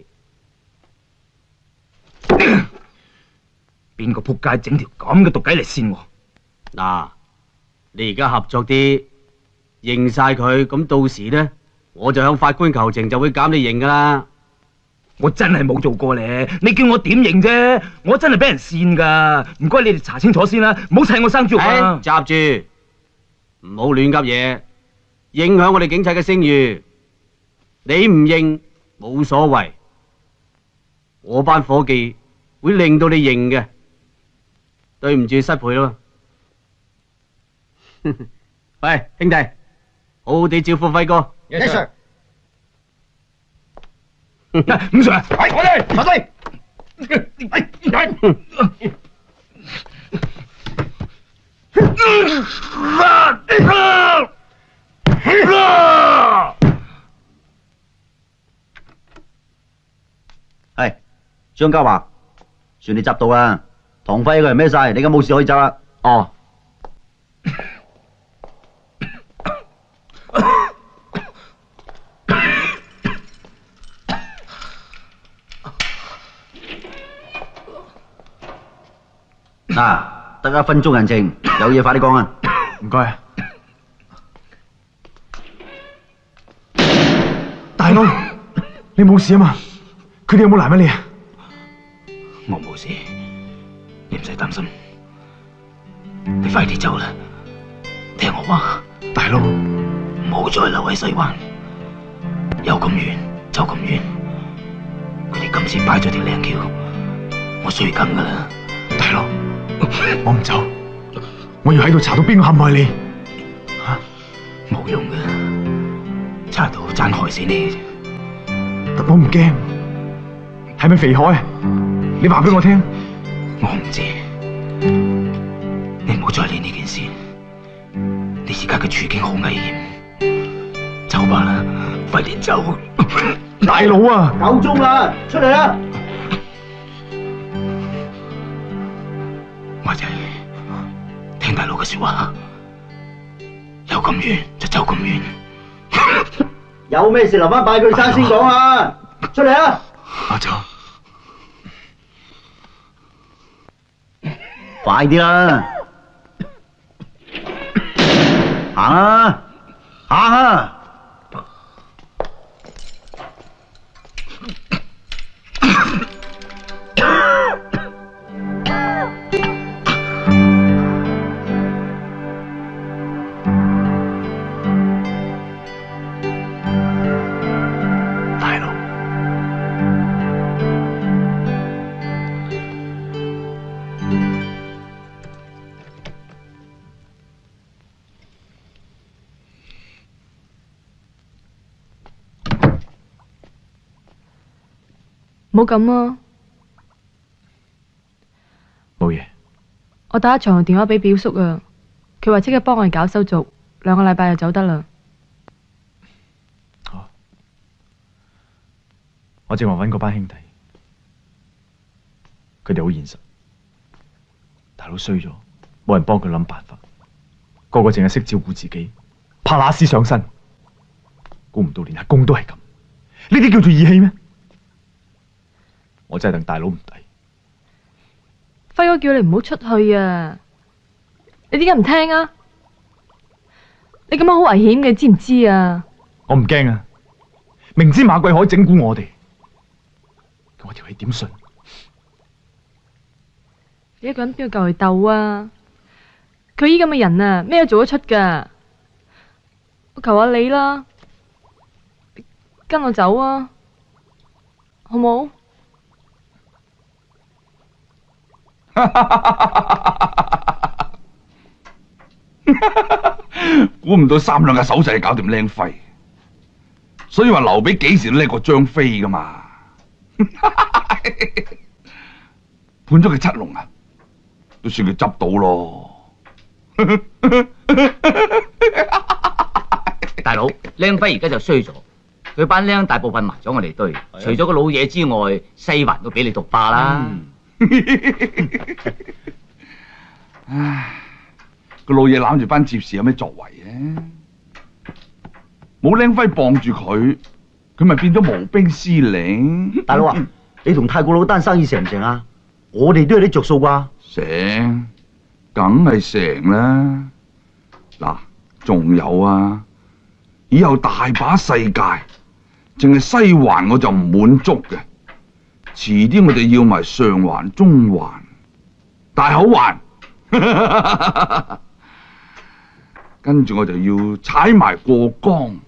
邊個仆街整條咁嘅毒計嚟跣我？ 嗱，你而家合作啲，認晒佢，咁到時呢，我就向法官求情，就會減你刑噶啦。 我真係冇做過咧，你叫我點認啫？我真係俾人跣噶，唔該你哋查清楚先啦，唔好砌我生豬肉啊！ 閘住，唔好亂噏嘢，影響我哋警察嘅聲譽。你唔認冇所謂，我班伙計會令到你認嘅。對唔住，失陪咯。喂，兄弟，好好地招呼輝哥。 Yes sir。 五 Sir， 我哋坐低。 係張家華，算你執到啦。唐輝個人孭晒，你而家冇事可以走啦。 哦。 嗱，得1分鐘人情，有嘢快啲講啊！ 唔該啊，大佬，你冇事啊嘛？佢哋有冇攔乜你啊？ 我冇事，你唔使擔心。你快啲走啦，聽我話， 大佬， 唔好再留喺西灣，有咁遠就咁遠。佢哋今次擺咗條靚橋，我衰梗噶啦， 大佬。我唔走，我要喺度查到邊個陷害你。 冇用嘅，查到爭害死你。 我唔驚，係咪肥海？你話俾我聽。 我唔知，你唔好再理呢件事。你而家嘅處境好危險，走吧啦，快啲走。 大佬啊， 夠鐘啦，出嚟啦！ 華仔，聽大佬嘅說話，有咁遠就走咁遠。 有咩事留翻拜佢山先講啊！出嚟啊！ 阿走， 快啲啦！行啊，行啊！ 唔好咁啊！ 冇嘢。 我打一場電話俾表叔啊，佢話即刻幫我哋搞手續，2個禮拜就走得啦。 好，我正話揾嗰班兄弟，佢哋好現實，大佬衰咗，冇人幫佢諗辦法，個個淨係識照顧自己，怕乸屎上身，估唔到連阿公都係咁，呢啲叫做義氣咩？我真係戥大佬唔抵。 輝哥叫你唔好出去啊！你點解唔聽啊？你咁樣好危險嘅，知唔知啊？ 我唔驚啊！明知馬貴海整蠱我哋，我條氣點信？ 你一個人邊度夠去鬥啊？佢依咁嘅人啊，咩都做得出噶。我求下你啦，跟我走啊，好冇？ 估唔到3兩嘅手勢搞掂靚輝，所以話劉備幾時都叻過張飛噶嘛。判咗佢7龍啊，都算佢執到咯。 大佬，靚輝而家就衰咗，佢班僆大部分埋咗我哋堆，除咗個老嘢之外，西環都俾你獨霸啦。 唉，個老嘢攬住班接士有咩作為啊？冇靚輝傍住佢，佢咪變咗無兵司令。 大佬啊，你同太古佬單生意成唔成啊？我哋都有啲着數啩。 成，梗係成啦。嗱，仲有啊，以後大把世界，淨係西環我就唔滿足嘅。遲啲我哋要埋上環、中環、大口環，跟住我就要踩埋過江。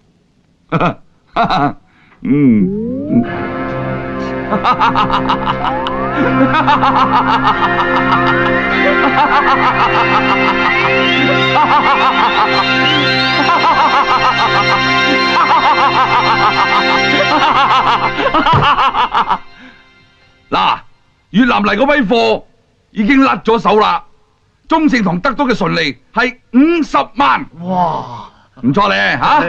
嗱，越南嚟個批貨已經甩咗手啦，中盛堂得到嘅純利係50萬，哇，唔錯咧吓！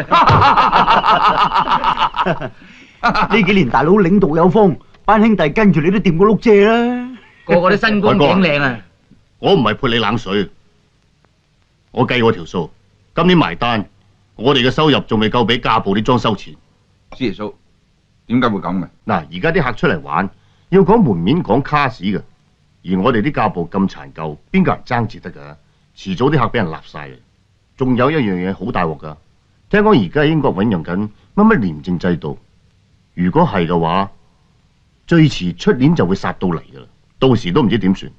呢幾年大佬領導有風，班兄弟跟住你都掂過碌蔗啦， 個個都身光頸靚啊！ 我唔係潑你冷水，我計過條數，今年埋單，我哋嘅收入仲未夠俾家暴啲裝修錢。 師爺叔，點解會咁嘅？ 嗱，而家啲客出嚟玩，要講門面講卡士嘅，而我哋啲家暴咁殘舊，邊個人爭折得㗎？遲早啲客俾人立晒嘅。仲有一樣嘢好大鑊㗎，聽講而家英國醞釀緊乜廉政制度，如果係嘅話，最遲出年就會殺到嚟㗎啦，到時都唔知點算。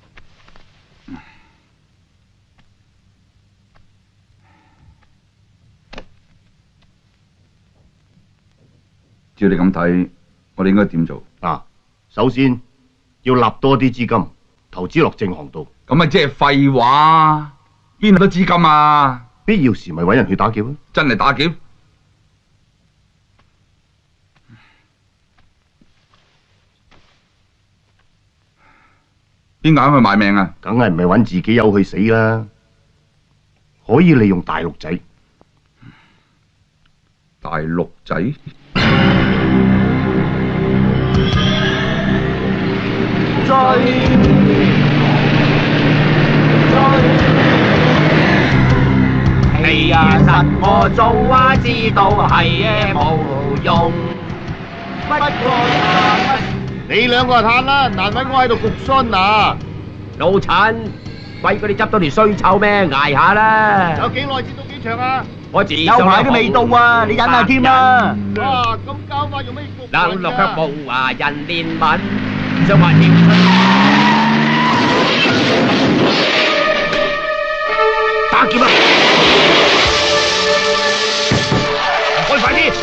照你咁睇，我哋應該點做？ 首先要立多啲資金，投資落正行度。 咁咪即係廢話，邊度得資金啊？ 必要時咪搵人去打劫咯。 真係打劫？邊個肯去賣命啊？ 梗係唔係搵自己友去死啦，可以利用大陸仔。 大陸仔？ 你呀實我做啊，知道係嘢冇用。不過你兩個就嘆啦，難為我喺度焗酸啊！ 老陳，鬼佢哋執到條衰臭咩？捱下啦！ 有幾耐至到機場啊？ 我自有排都未到啊！你忍下添啦！ 哇，咁搞法用咩焗？ 冷落卻無華人憐憫，想還應打劫啊！開快啲！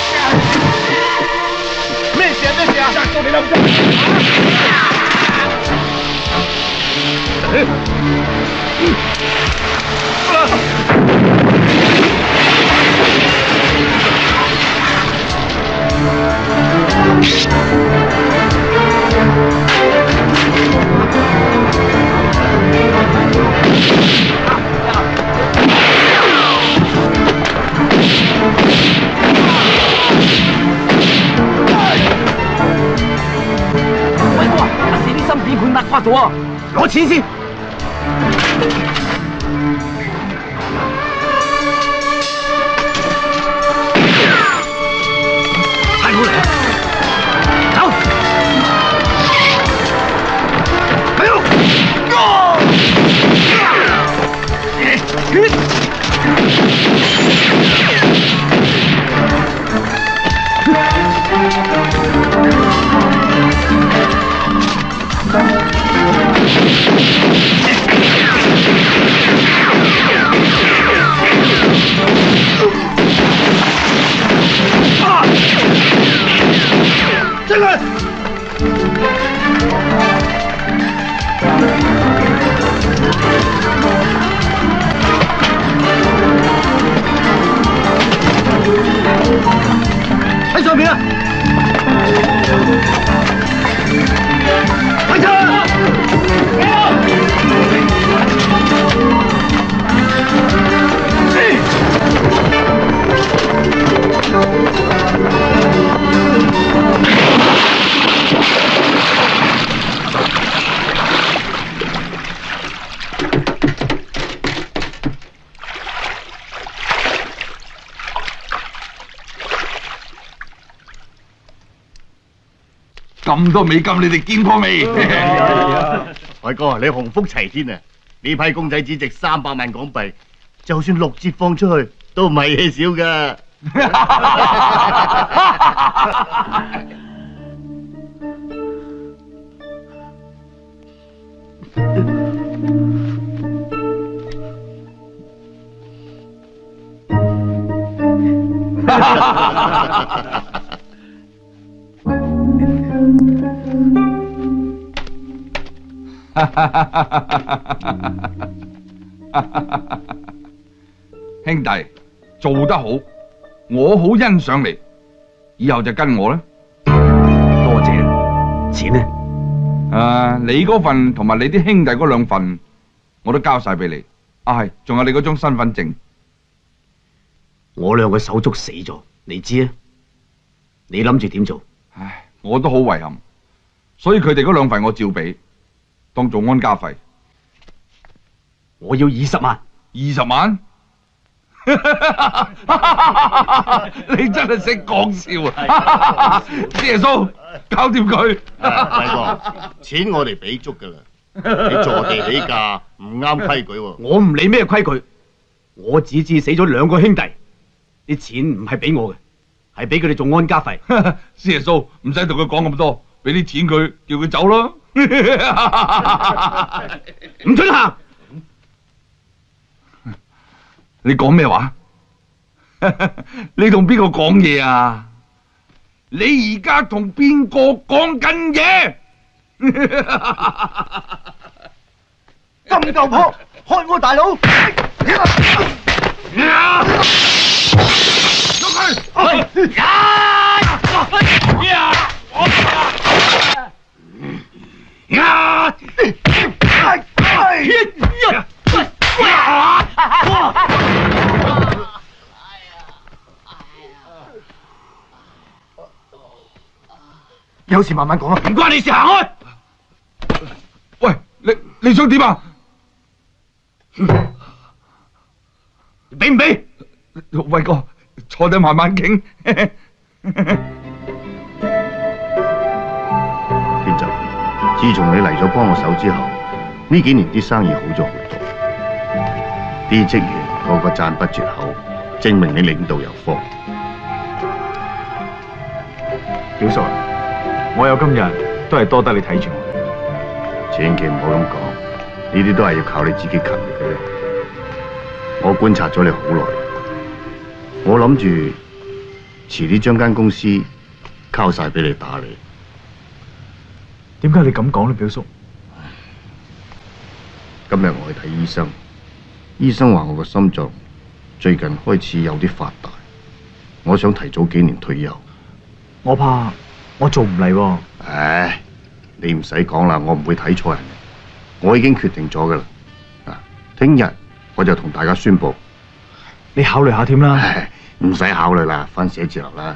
咩事啊？咩事啊？殺到你啦！ 偉哥，阿四啲芯片佢壓垮咗啊！攞錢先。太好嚟啦！走！係咯！ 邊啦！開槍！ 咁多美金，你哋見過未？ 海哥，你鴻福齊天啊！呢批公仔只值300萬港幣，就算6折放出去，都唔係嘢少噶。 兄弟，做得好，我好欣賞你，以後就跟我啦。 多謝。錢呢？ 你嗰份同埋你啲兄弟嗰2份，我都交晒俾你。係，仲有你嗰張身份證。 我2個手足死咗，你知啊？你諗住點做？ 唉，我都好遺憾，所以佢哋嗰2份我照俾，當做安家費。 我要20萬。 20萬？你真係識講笑啊！師爺叔，搞掂佢。 大哥，錢我哋俾足噶啦，你坐地起價唔啱規矩喎。 我唔理咩規矩，我只知死咗2個兄弟，啲錢唔係俾我嘅，係俾佢哋做安家費。 師爺叔，唔使同佢講咁多，俾啲錢佢，叫佢走咯。 唔准行！ 你講咩話？你同邊個講嘢啊？你而家同邊個講緊嘢？ 金豆婆，開我大佬！ 有事慢慢講啊， 唔關你事，行開！ 喂，你想點啊？ 俾唔俾？ 偉哥，坐低慢慢傾。 天就，自從你嚟咗幫我手之後，呢幾年啲生意好咗好多，啲職員個個讚不絕口，證明你領導有方。 表叔啊，我有今日都係多得你睇住我。 千祈唔好咁講，呢啲都係要靠你自己勤力嘅啫。我觀察咗你好耐，我諗住遲啲將間公司交晒俾你打理。 點解你咁講呢，表叔？ 今日我去睇醫生，醫生話我個心臟最近開始有啲發大，我想提早幾年退休。 我怕我做唔嚟喎。 唉，你唔使講啦，我唔會睇錯人嘅，我已經決定咗噶啦。聽日我就同大家宣佈。 你考慮下添啦。 唔使考慮啦，返寫字樓啦。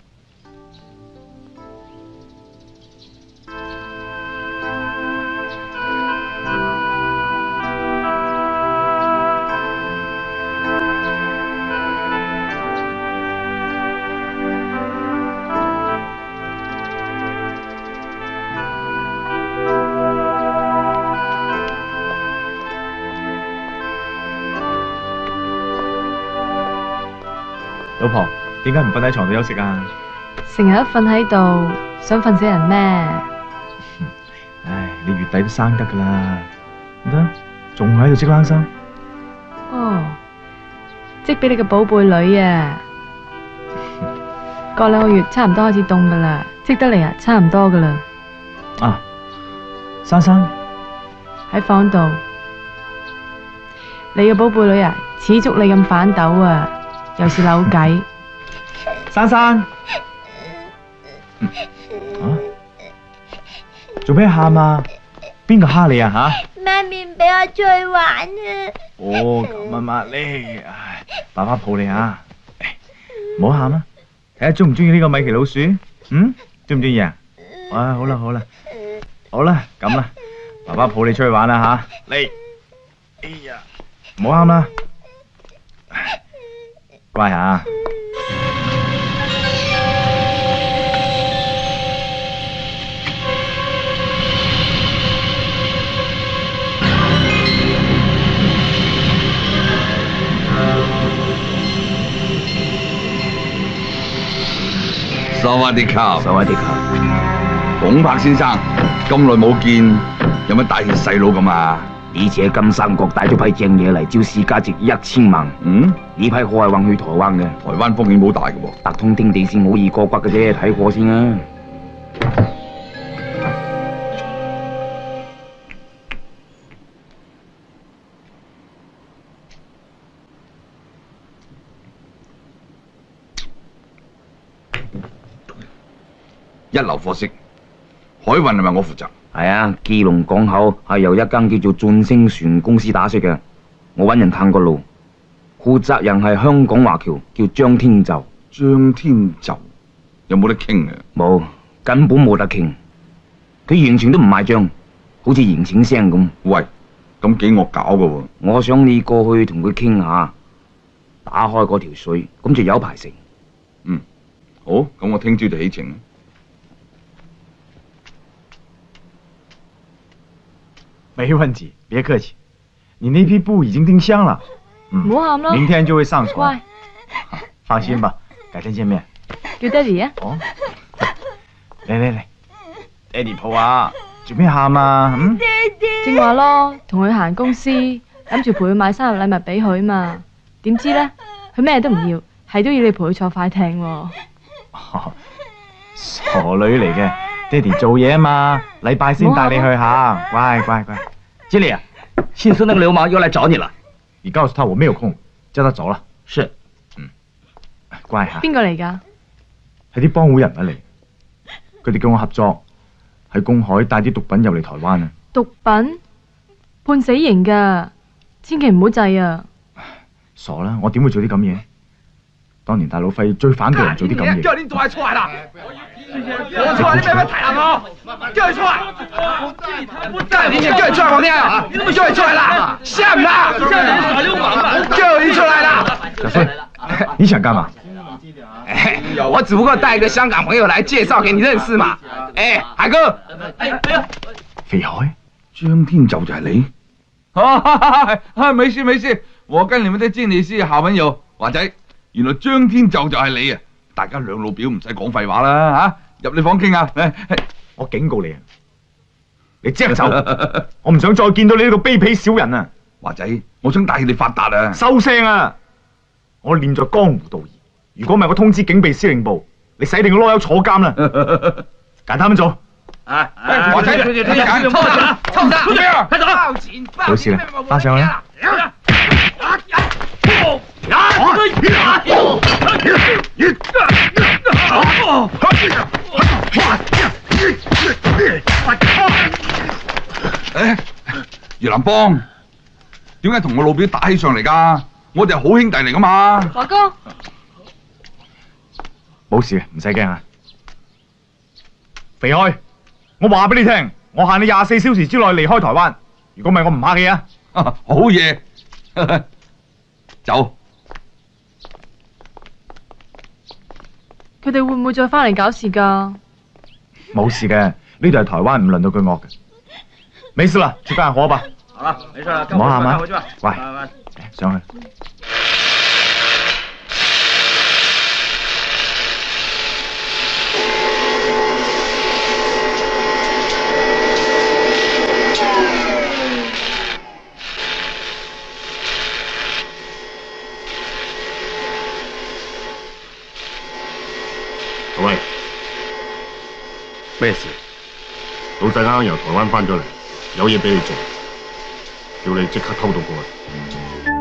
老婆，點解唔瞓喺床度休息啊？ 成日一瞓喺度，想瞓死人咩？ 唉，你月底都生得噶啦，唔得，仲喺度織冷衫。 哦，織俾你個寶貝女啊！過2個月差唔多開始凍噶啦，織得嚟啊，差唔多噶啦。 啊，珊珊喺房度，你個寶貝女啊，似足你咁反斗啊！又是扭計， 珊珊， 做咩喊啊？邊個蝦你啊？吓？ 媽咪唔俾我出去玩啊！ 哦，咁啊嘛，你，爸爸抱你啊！唔好喊啊！睇下中唔中意呢個米奇老鼠？中唔中意啊？好啦好啦，好啦，咁啦，爸爸抱你出去玩啦吓！嚟，哎呀，唔好喊啦，乖吓。 薩瓦迪卡， 薩瓦迪卡， 孔柏先生，咁耐冇見，有乜大熱細佬咁啊？ 呢次喺金三角帶咗批正嘢嚟，招市價值1000萬。呢批貨係運去台灣嘅， 台灣風險好大嘅喎。 特通天地線好易過骨嘅啫，睇過先啊。 一流貨色，海運係咪我負責？ 係啊，基隆港口係由一間叫做晉星船公司打出嘅，我揾人探過路，負責人係香港華僑，叫張天就。 張天就有冇得傾啊？ 冇，根本冇得傾。佢完全都唔賣帳，好似迎錢聲咁。 喂，咁幾惡搞㗎喎！ 我想你過去同佢傾下，打開嗰條水，咁就有排食。 好，咁我聽朝就起程。 没问题，别客气。你那批布已经订箱了， 唔好喊啦， 明天就会上船。 乖， 放心吧，改天見面。 叫爹哋啊！ 哦，嚟，爹哋抱啊！做咩喊啊？ 正話咯，同佢行公司，諗住陪佢買生日禮物俾佢嘛，點知咧，佢咩都唔要，係都要你陪佢坐快艇喎。 傻女嚟嘅。爹哋做嘢啊嘛，禮拜先帶你去行，乖。 經理啊，姓孫那個流氓又來找你了。 你告訴他我沒有空，叫他走了。 是， 乖吓。 邊個嚟㗎？ 係啲幫會人嚟，佢哋叫我合作，喺公海帶啲毒品入嚟台灣啊。 毒品判死刑㗎，千祈唔好制啊！ 傻啦，我點會做啲咁嘢？當年大佬費最反對人做啲咁嘢。 叫你再出來啦！我出來，你別抬啦啊！叫你出來！叫你出來，黃天啊！叫你出來啦！嚇唔啦？叫你出來啦！ 小孫，你想幹嘛？ 我只不過帶一個香港朋友來介紹給你認識嘛。海哥， 肥海， 張天就係你。 沒事，我跟你們的經理是好朋友。華仔，原來張天就係你啊！大家兩老表唔使講廢話啦嚇，入你房傾下。 我警告你啊，你即刻走！我唔想再見到你呢個卑鄙小人啊！ 華仔，我想帶你發達啊！ 收聲啊！我念在江湖道義，如果唔係我通知警備司令部，你洗定個囉柚坐監啦！揀他們做。 華仔，你揀，抽他，做咩啊？快走！ 冇事啦，翻上去啦。 越南幫，點解同我老表打起上嚟㗎？我哋係好兄弟嚟㗎嘛！ 華哥， 冇事嘅，唔使驚啊！肥開，我話俾你聽，我限你24小時之內離開台灣，如果唔係我唔客氣啊！ 好嘢，走。 佢哋會唔會再翻嚟搞事㗎？ 冇事嘅，呢度係台灣，唔輪到佢惡嘅。沒事啦，去幹活吧。 好了，沒事了， 唔好喊啊！喂，上去。 喂， 咩事？ 老細啱啱由台灣翻咗嚟，有嘢俾你做，叫你即刻偷渡過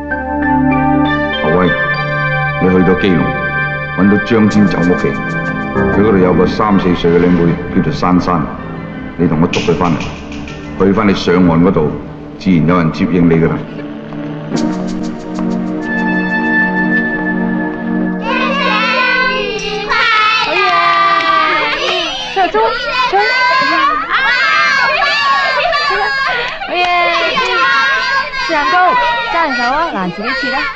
嚟。 阿威，你去咗基隆，揾到張天就屋企， 佢嗰度有個3、4歲嘅靚妹叫做珊珊，你同我捉佢翻嚟，去翻你上岸嗰度，自然有人接應你噶啦。 走，走！好嘢！四眼糕，揸人手啊，難自己切啦。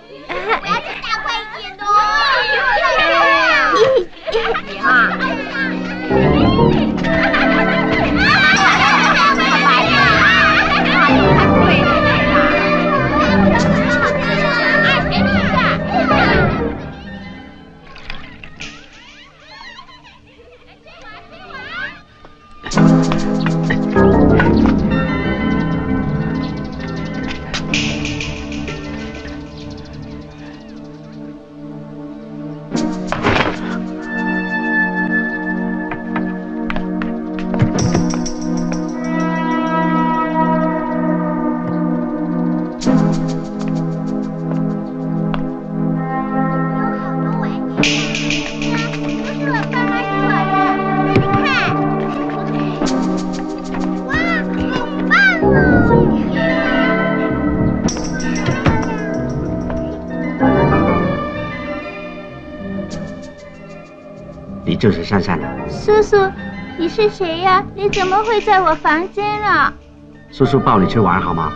你就是珊珊啊？ 叔叔，你是谁呀？你怎么会在我房间啊？ 叔叔抱你去玩好吗？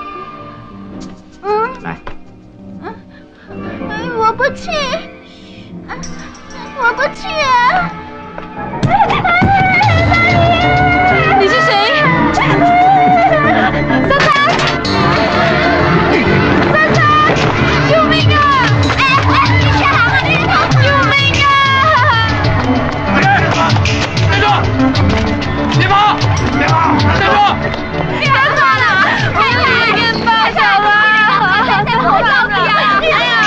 嗯。 来。 我不去。我不去啊！ 你是谁？珊珊！珊珊！救命啊！救命啊！ 站住！别跑！别跑！站住！ 你干嘛呢？我有一根巴掌了！在后头呀！哎呀！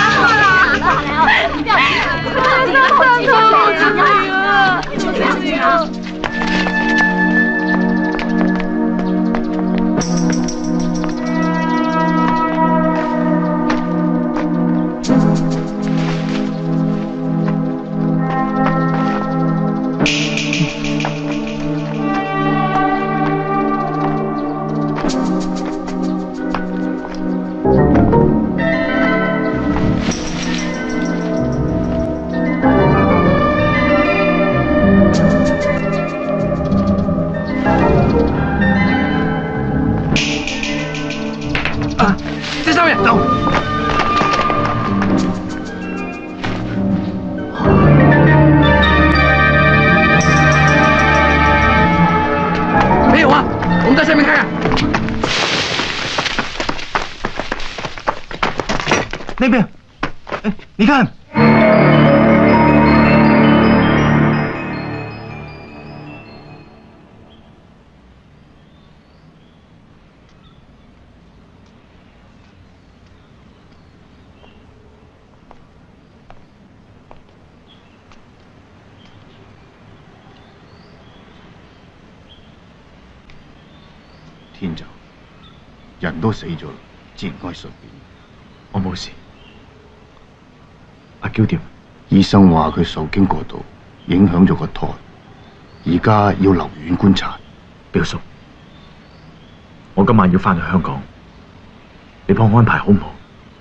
上头了！ 在上面走。没有啊，我们在下面看看。 那边，哎，你看。 天就人都死咗啦，節哀順變。 我冇事。阿嬌點？ 醫生話佢受驚過度，影響咗個胎，而家要留院觀察。 表叔，我今晚要翻去香港，你幫我安排好唔好？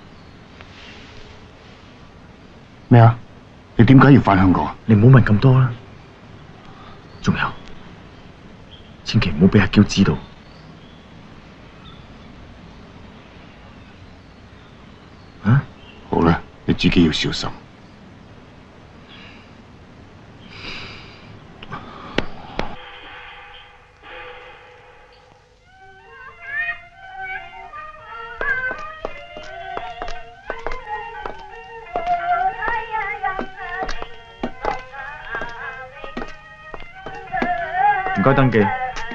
咩啊？你點解要翻香港啊？ 你唔好問咁多啦。仲有，千祈唔好俾阿嬌知道。啊？ 好啦，你自己要小心。 唔該登記。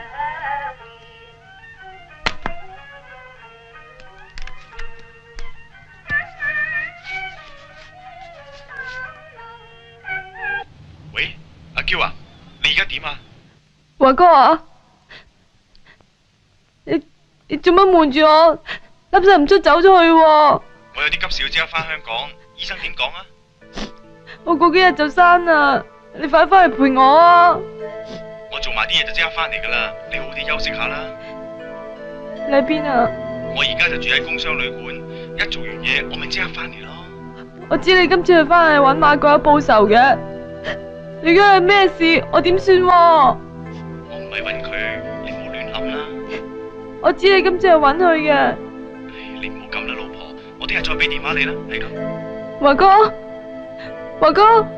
喂，阿嬌啊，你而家點啊？ 華哥啊，你做乜瞞住我？粒聲唔出走咗去喎。 我有啲急事要即刻翻香港，醫生點講啊？ 我過幾日就生啦， 你快翻嚟陪我啊！ 我做埋啲嘢就即刻翻嚟噶啦，你好啲休息下啦。 你喺邊啊？ 我而家就住喺工商旅館，一做完嘢我咪即刻翻嚟咯。 我知你今次係翻嚟揾馬哥報仇嘅，如果係咩事，我點算？ 我唔係揾佢，你唔好亂諗啦。 我知你今次係揾佢嘅。 你唔好咁啦，老婆，我聽日再俾電話你啦，係咁。 華哥，華哥。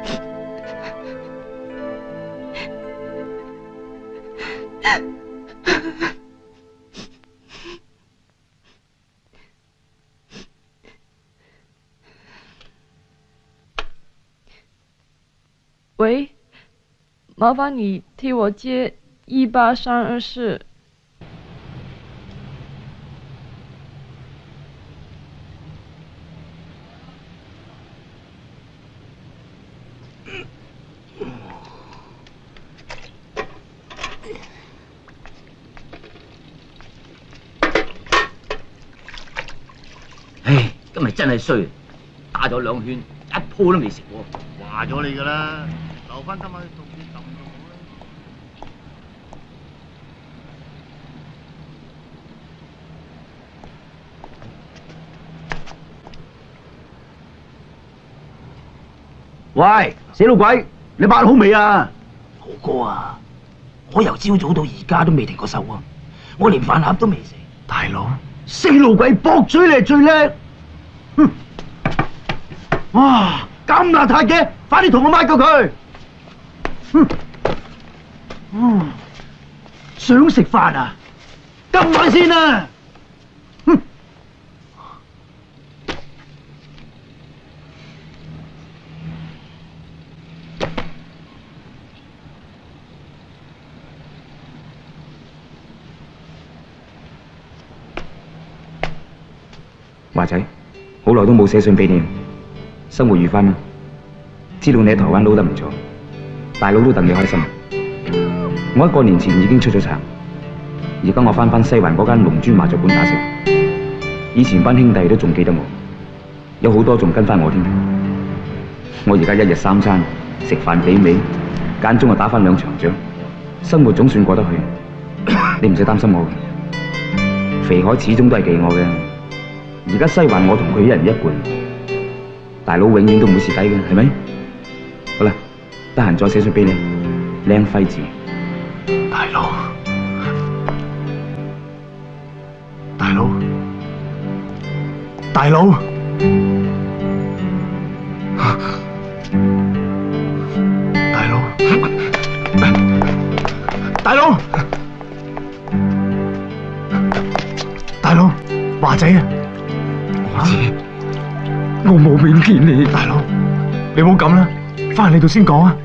喂，麻烦你替我接18324。 唉，今日真係衰，打咗2圈，一鋪都未食過。 話咗你噶啦，留翻今晚去做嘢抌到好啦。喂，死老鬼，你抹好未啊？豪哥啊，我由朝早到而家都未停過手啊！我連飯盒都未食。大佬，死老鬼駁嘴你係最叻。哼！哇！咁邋遢嘅，快啲同我抹過佢。想食飯啊？今晚先啊！ 華仔，好耐都冇寫信俾你，生活愉快嗎？知道你喺台灣撈得唔錯，大佬都戥你開心。我1個年前已經出咗場，而家我翻西環嗰間龍珠麻雀館打食。以前班兄弟都仲記得我，有好多仲跟翻我添。我而家1日3餐，食飯幾味，間中就打翻2場仗，生活總算過得去。你唔使擔心我嘅，肥海始終都係忌我嘅。而家西環我同佢1人1半，大佬永遠都唔會蝕底嘅，係咪？好啦，得閒再寫信俾你，靚輝字。 大佬，大佬，大佬，大佬，大佬，大佬，華仔啊！ 我冇面見你，大佬，你唔好咁啦，翻嚟你度先講啊！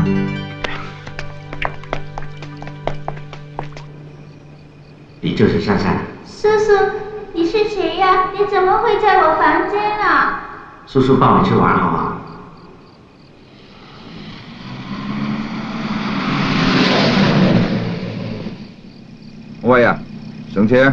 你就是珊珊。 叔叔，你是谁呀？你怎么会在我房间啊？ 叔叔帮你吃完好吗？ 喂啊，上車。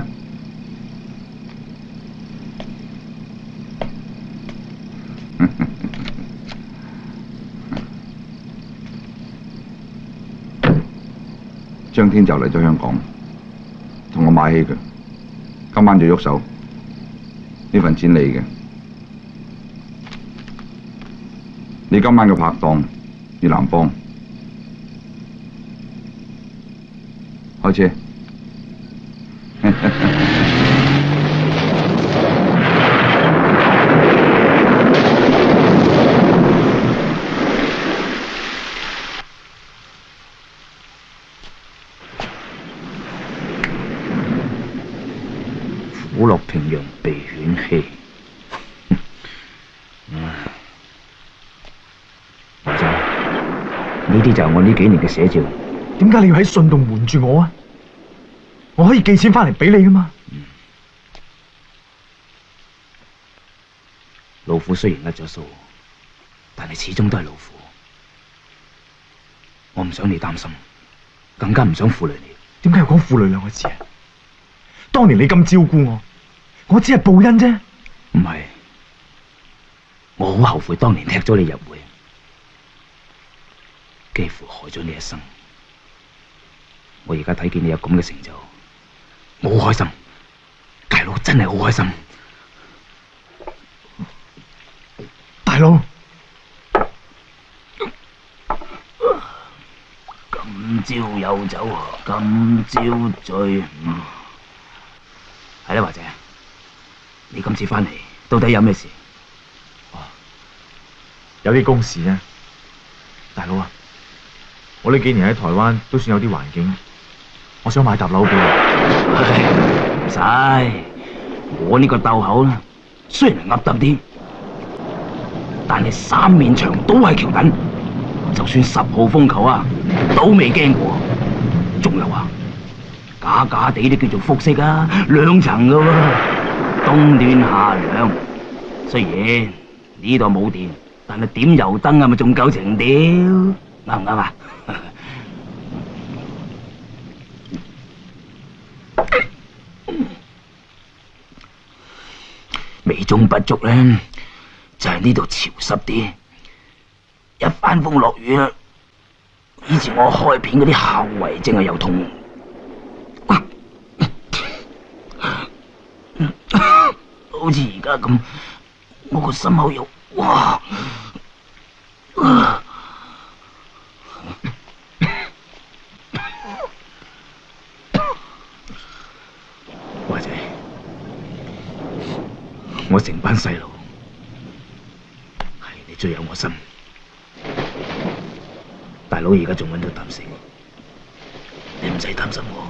張天就嚟咗香港，同我買起佢，今晚就喐手。呢份錢你嘅，你今晚嘅拍檔越南幫，開車。 虎落平陽被犬欺。華仔，呢啲就係我呢幾年嘅寫照。 點解你要喺信度瞞住我啊？我可以寄錢翻嚟俾你噶嘛？ 老虎雖然甩咗數，但係始終都係老虎。我唔想你擔心，更加唔想負累你。 點解要講負累2個字啊？當年你咁照顧我，我只係報恩啫。 唔係，我好後悔當年踢咗你入會。 幾乎害咗你一生。我而家睇見你有咁嘅成就，我好開心，大佬真係好開心。 大佬， 今朝有酒今朝醉。係啦，華姐，你今次翻嚟到底有咩事？ 有啲公事啫。大佬啊，我呢幾年喺台灣都算有啲環境，我想買笪樓俾你。 唔使，我呢個竇口啦，雖然係噏揼啲，但係三面牆都係橋緊，就算10號風球啊，都未驚過。仲有啊，假假地都叫做複式啊，2層噶喎，冬暖夏涼。雖然呢度冇電，但係點油燈啊，咪仲夠情調，啱唔啱啊？美中不足咧，就係呢度潮濕啲，一翻風落雨啊，以前我開片嗰啲後遺症啊又痛，好似而家咁，我個心口又哇，或者我成班細路係你最有我心。大佬而家仲揾到啖食，你唔使擔心我。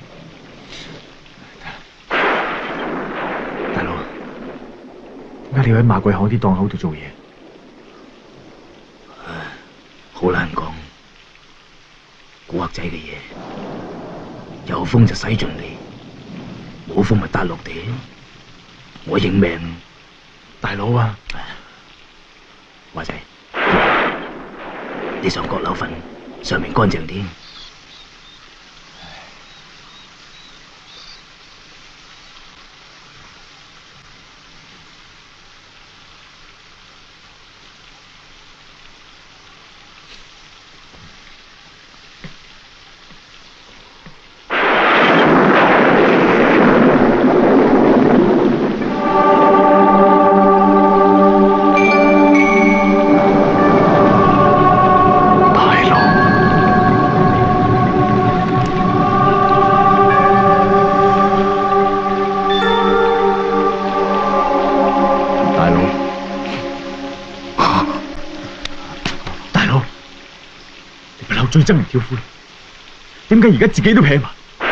大佬， 點解你要喺馬桂巷啲檔口度做嘢？ 好難講，古惑仔嘅嘢，有風就使盡你，冇風咪跌落地。我認命。 大佬啊， 華仔，你上閣樓瞓，上面乾淨啲。 最憎人跳灰，點解而家自己都劈埋？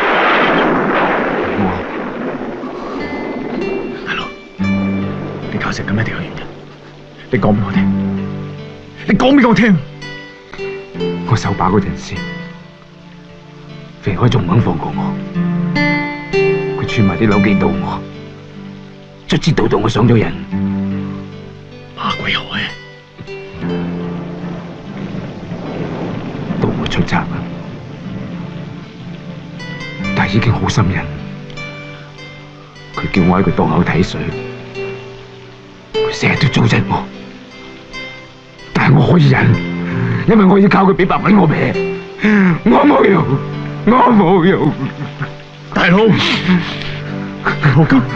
大佬，你搞成咁一定有原因，你講俾我聽，你講俾我聽。我手把嗰陣時，肥海仲唔肯放過我，佢串埋啲扭計到我，卒之到我上咗人。馬桂海。出閘啊！但係已經好心人，佢叫我喺佢檔口睇水，佢成日都糟質我，但係我可以忍，因為我要靠佢俾白粉我劈，我冇用，我冇用。大佬，唔好咁，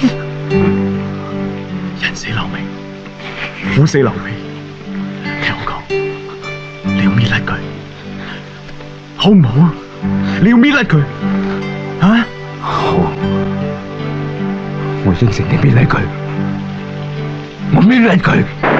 人死留名，虎死留皮，聽我講，你要搣甩佢。好唔好啊？你要搣甩佢，啊？好，我應承你搣甩佢，我搣甩佢。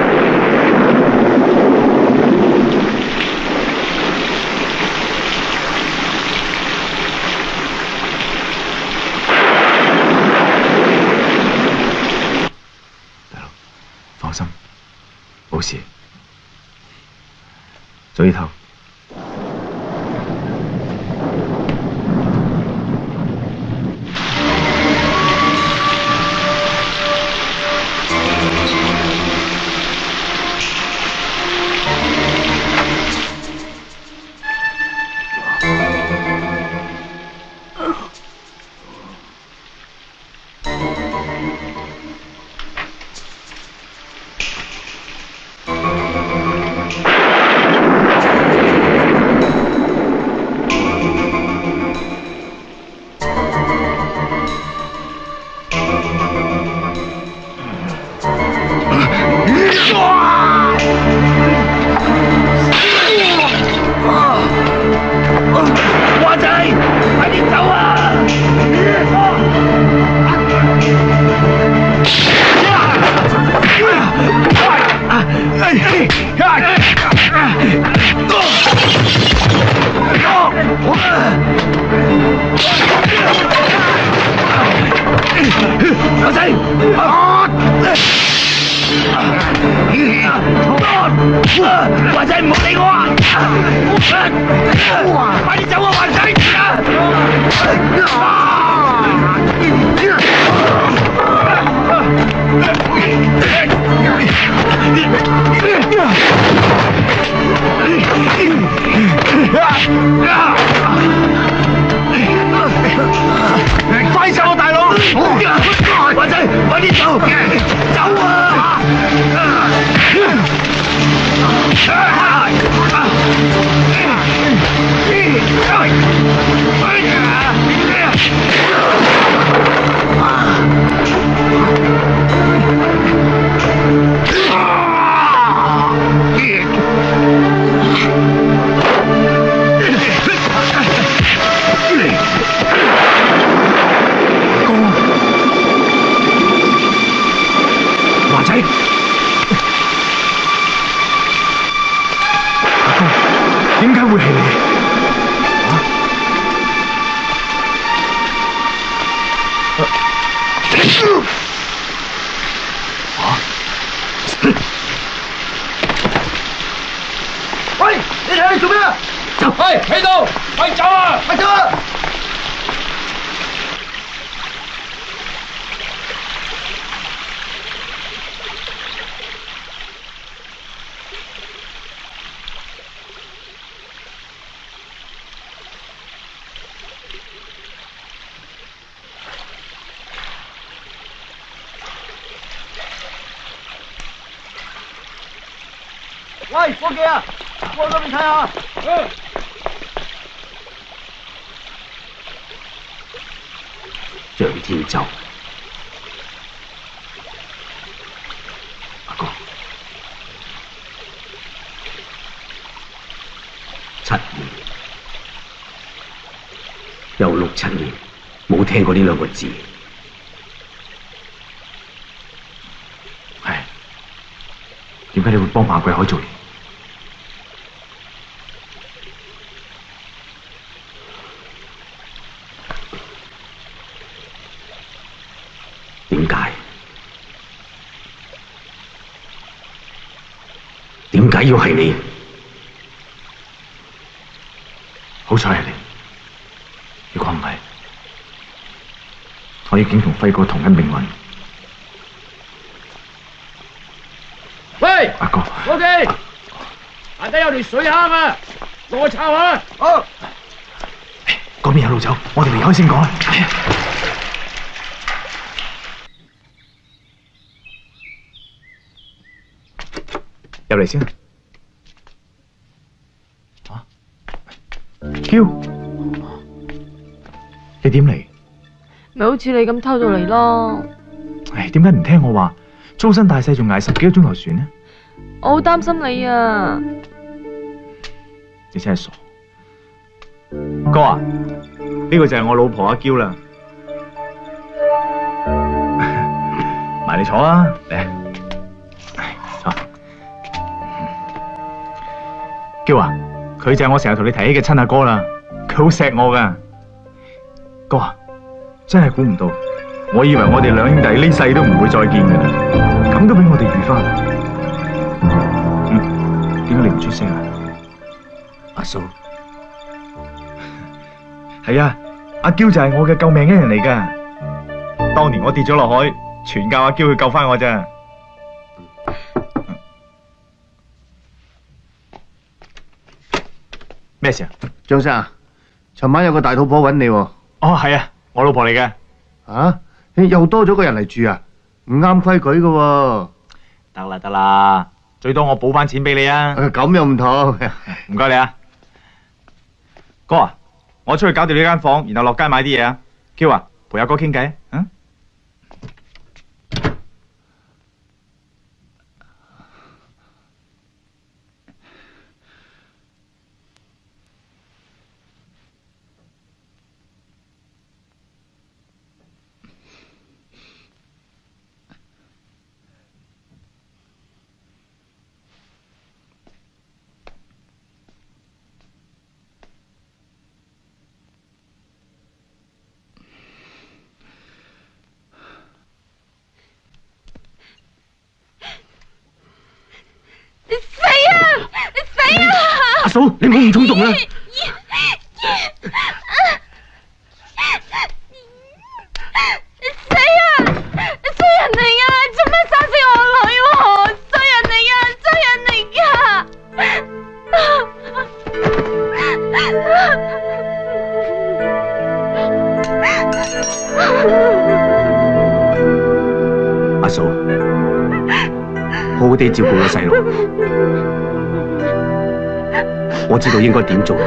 大佬，放心，冇事。早啲唞。 華仔，華仔唔好理我啊！快啲走啊，華仔！快走啊，大佬！華仔，快啲走！走啊！華仔，點解會係你？喂，你睇你做咩啊？走！喂，喺度，快走啊！快走啊！喂，伙計啊，過嗰邊睇下。 張天舟，阿哥，7年，有6、7年冇聽過呢兩個字。 係，點解你會幫馬貴海做嘢？ 點解要係你？ 好彩係你，如果唔係，我已經同輝哥同一命運。 喂， 阿哥， 伙計，下底有條水坑啊，落去抄下。好， 嗰邊有路走，我哋離開先講啦。入嚟先。嬌，你點嚟？ 咪好似你咁偷渡嚟咯。 唉，點解唔聽我話？周身大細仲捱10幾個鐘頭船呢？ 我好擔心你啊！ 你真係傻。哥啊，呢個就係我老婆阿嬌啦。埋嚟坐啊，嚟。坐。嬌啊，佢就係我成日同你提起嘅親阿哥啦，佢好錫我噶。哥啊，真係估唔到，我以為我哋兩兄弟呢世都唔會再見噶啦，咁都俾我哋遇翻。點解你唔出聲啊？ 阿嫂， 係啊，阿嬌就係我嘅救命恩人嚟噶。當年我跌咗落海，全靠阿嬌去救翻我咋。咩事啊？ 張生啊，尋晚有個大肚婆揾你喎。 哦，係啊，我老婆嚟嘅。 啊，又多咗個人嚟住啊？唔啱規矩噶喎。 得啦得啦，最多我補翻錢俾你啊。 咁又唔同。 唔該你啊，哥啊，我出去搞掂呢間房，然後落街買啲嘢啊。嬌啊，陪阿哥傾偈啊。 嫂，你唔好咁衝動啦。 死啊！衰人嚟啊！做咩殺死我女喎？衰人嚟啊！衰人嚟噶！ 阿嫂，好好地照顧個細路，我知道應該點做。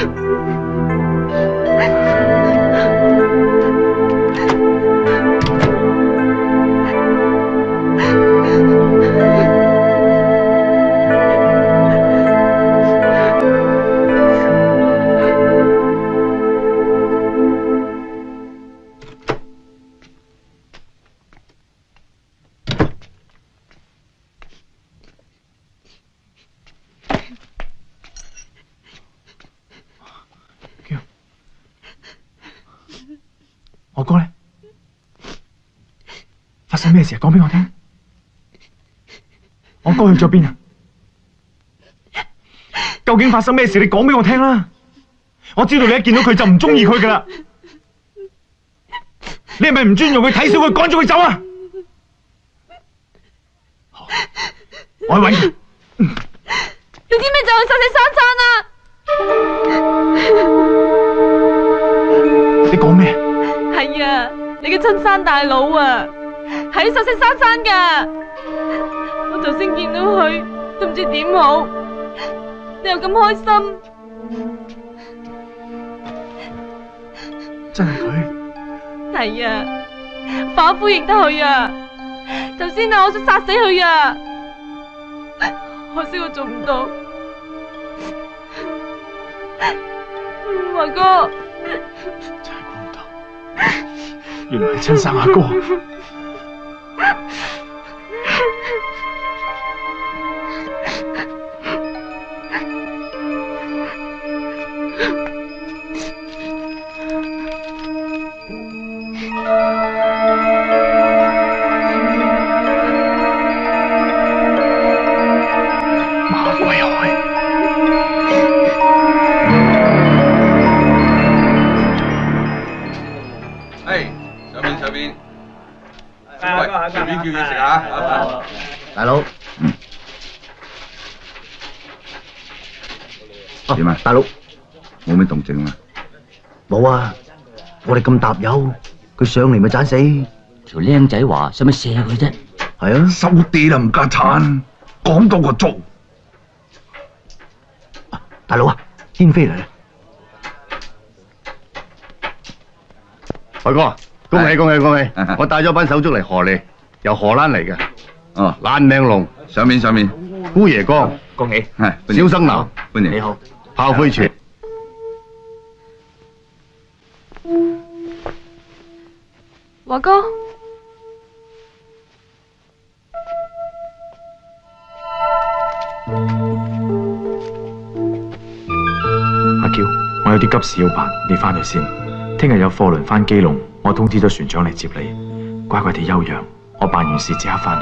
我哥咧，發生咩事啊？講俾我聽。我哥去咗邊啊？究竟發生咩事？你講俾我聽啦！我知道你一見到佢就唔中意佢噶啦。你係咪唔尊重佢、睇小佢、趕咗佢走啊？我去揾佢。 你知咩就去殺死珊珊啊？ 你講咩？ 係啊，你嘅親生大佬啊，係殺死珊珊噶。我頭先見到佢，都唔知點好。你又咁開心， 真係佢？ 係啊，反夫認得佢啊。頭先啊，我想殺死佢啊，可惜我做唔到。華哥。 原來係親生阿哥。馬歸海。 上邊，喂，隨便叫嘢食啊！ 大佬， 點啊？ 大佬， 冇咩動靜啊？ 冇啊！我哋咁搭友，佢上嚟咪斬死。條僆仔話：使乜射佢啫？係啊， 收啲啦，唔家產，講多個足。 大佬啊，天飛嚟啦！ 海哥，恭喜恭喜恭喜！我帶咗班手足嚟賀你，由荷蘭嚟嘅。 哦， 爛命龍， 上面， 姑爺江， 恭喜！ 係小生男， 歡迎。 你好， 炮灰泉。 華哥， 阿嬌，我有啲急事要辦，你翻去先。聽日有貨輪翻基隆，我通知咗船長嚟接你，乖乖地休養。我辦完事即刻翻嚟。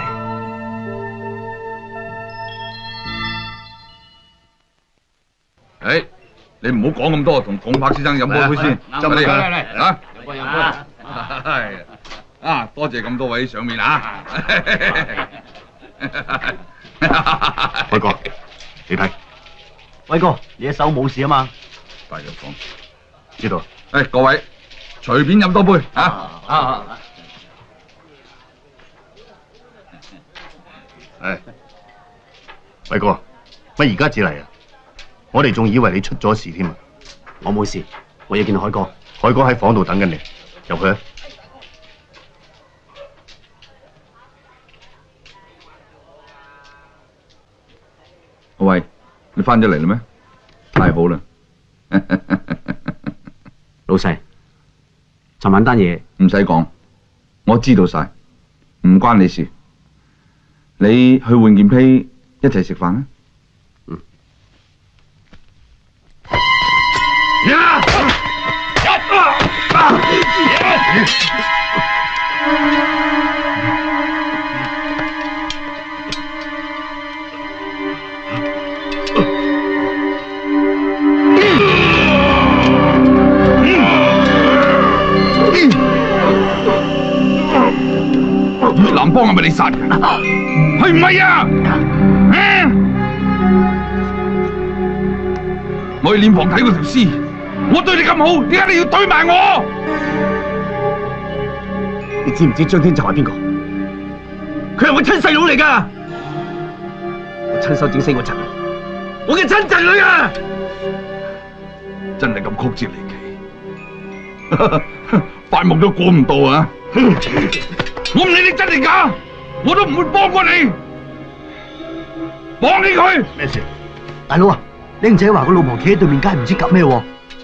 誒，你唔好講咁多，同統柏先生飲杯先。 斟嚟嚟啊！飲杯。係啊，多謝咁多位上面啊！ 偉哥，你睇， 偉哥，你隻手冇事啊嘛？ 大藥房， 知道。 誒，各位隨便飲多杯啊！ 誒，偉哥，乜而家至嚟啊？我哋仲以為你出咗事添啊！ 我冇事，我要見海哥。 海哥喺房度等緊你，入去啊！ 喂，你翻咗嚟啦咩？太好啦！ 老細，尋晚單嘢唔使講，我知道晒，唔關你事。你去換件披，一齊食飯啦。 幫係咪你殺人？係唔係啊？我去殮房睇嗰條屍，我對你咁好，點解你要對埋我？ 你知唔知張天就係邊個？佢係我親細佬嚟㗎，我親手整死我侄女，我嘅親侄女啊！ 真係咁曲折離奇，發夢都估唔到啊！我唔理你真定假，我都唔會幫過你，綁起佢。 咩事？大佬啊，僆仔話個老婆企喺對面街，唔知急咩喎？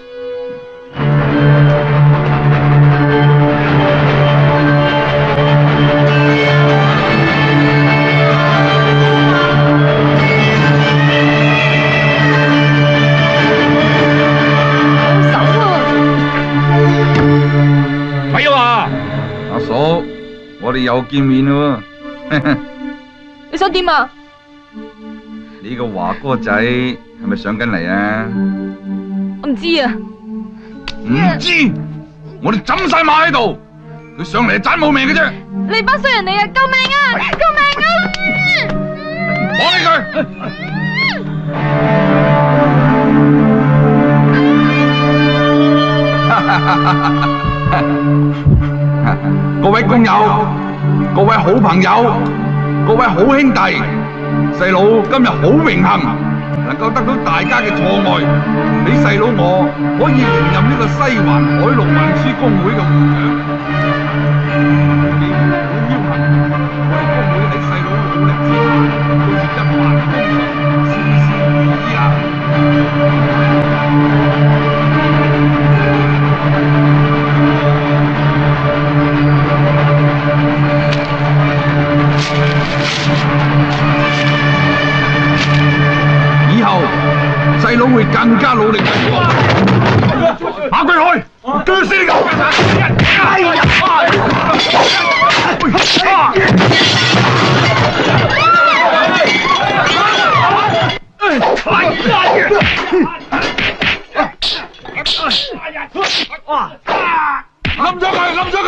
我哋又見面咯喎！ 你想點啊？ 你個華哥仔係咪上緊嚟啊？ 我唔知啊。 唔知？我哋枕晒馬喺度，佢上嚟係盞冇命嘅啫！ 你班衰人嚟啊！救命啊！救命啊！ 綁起佢！各位工友、各位好朋友、各位好兄弟，細佬今日好榮幸能夠得到大家嘅錯愛，俾細佬我可以連任呢個西環海陸運輸工會嘅會長。既然好僥幸，我哋工會喺細佬努力之下，好似一帆風順，事事如意啦！以後細佬會更加努力為我，打佢開，鋸死你個！冧咗佢，冧咗佢！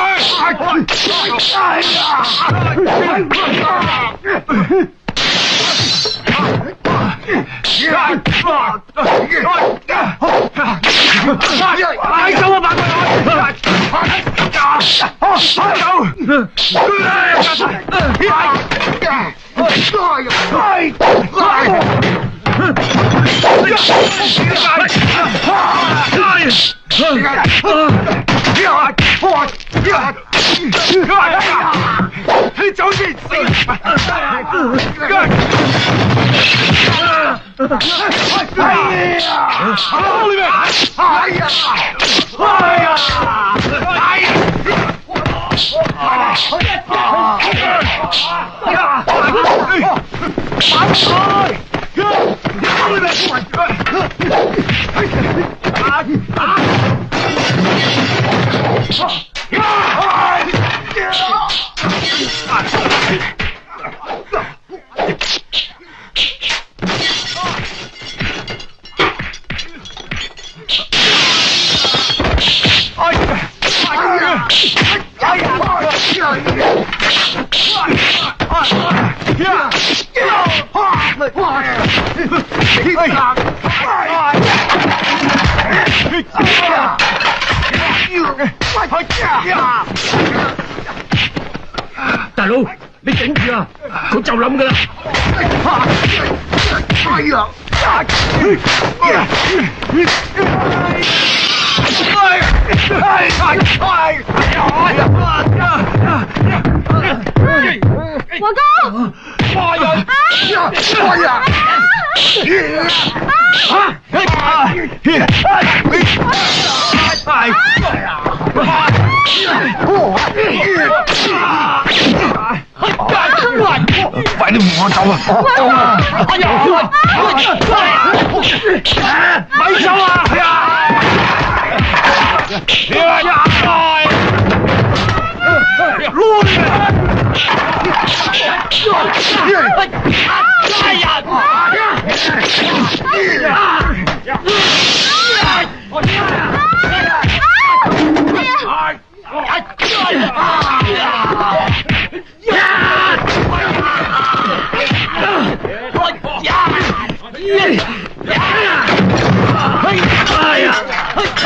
快走啊，馬你走先！大佬，你頂住啊！佢就冧噶啦！ 華哥， 華人，華人。快啲扶我走啊！咪走啊！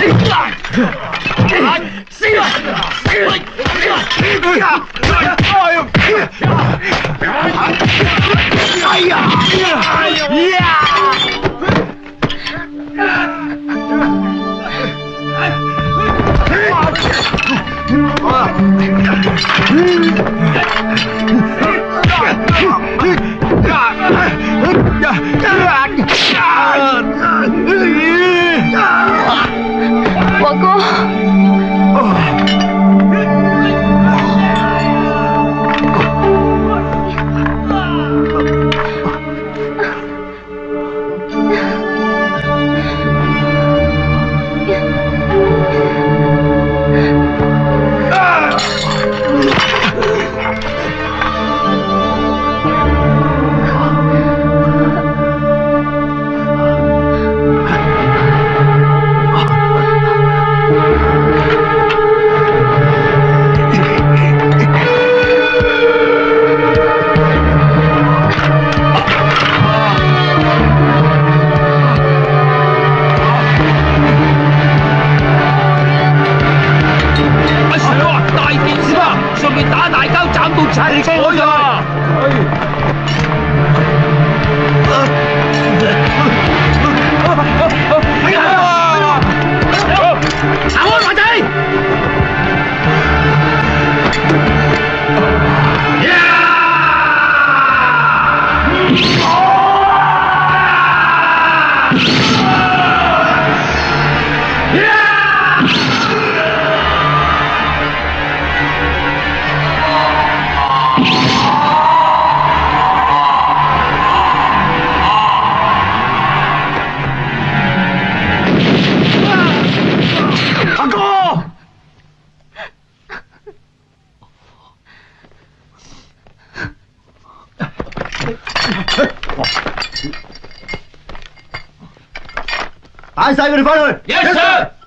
华哥。 帶晒佢哋翻去。 Yes sir。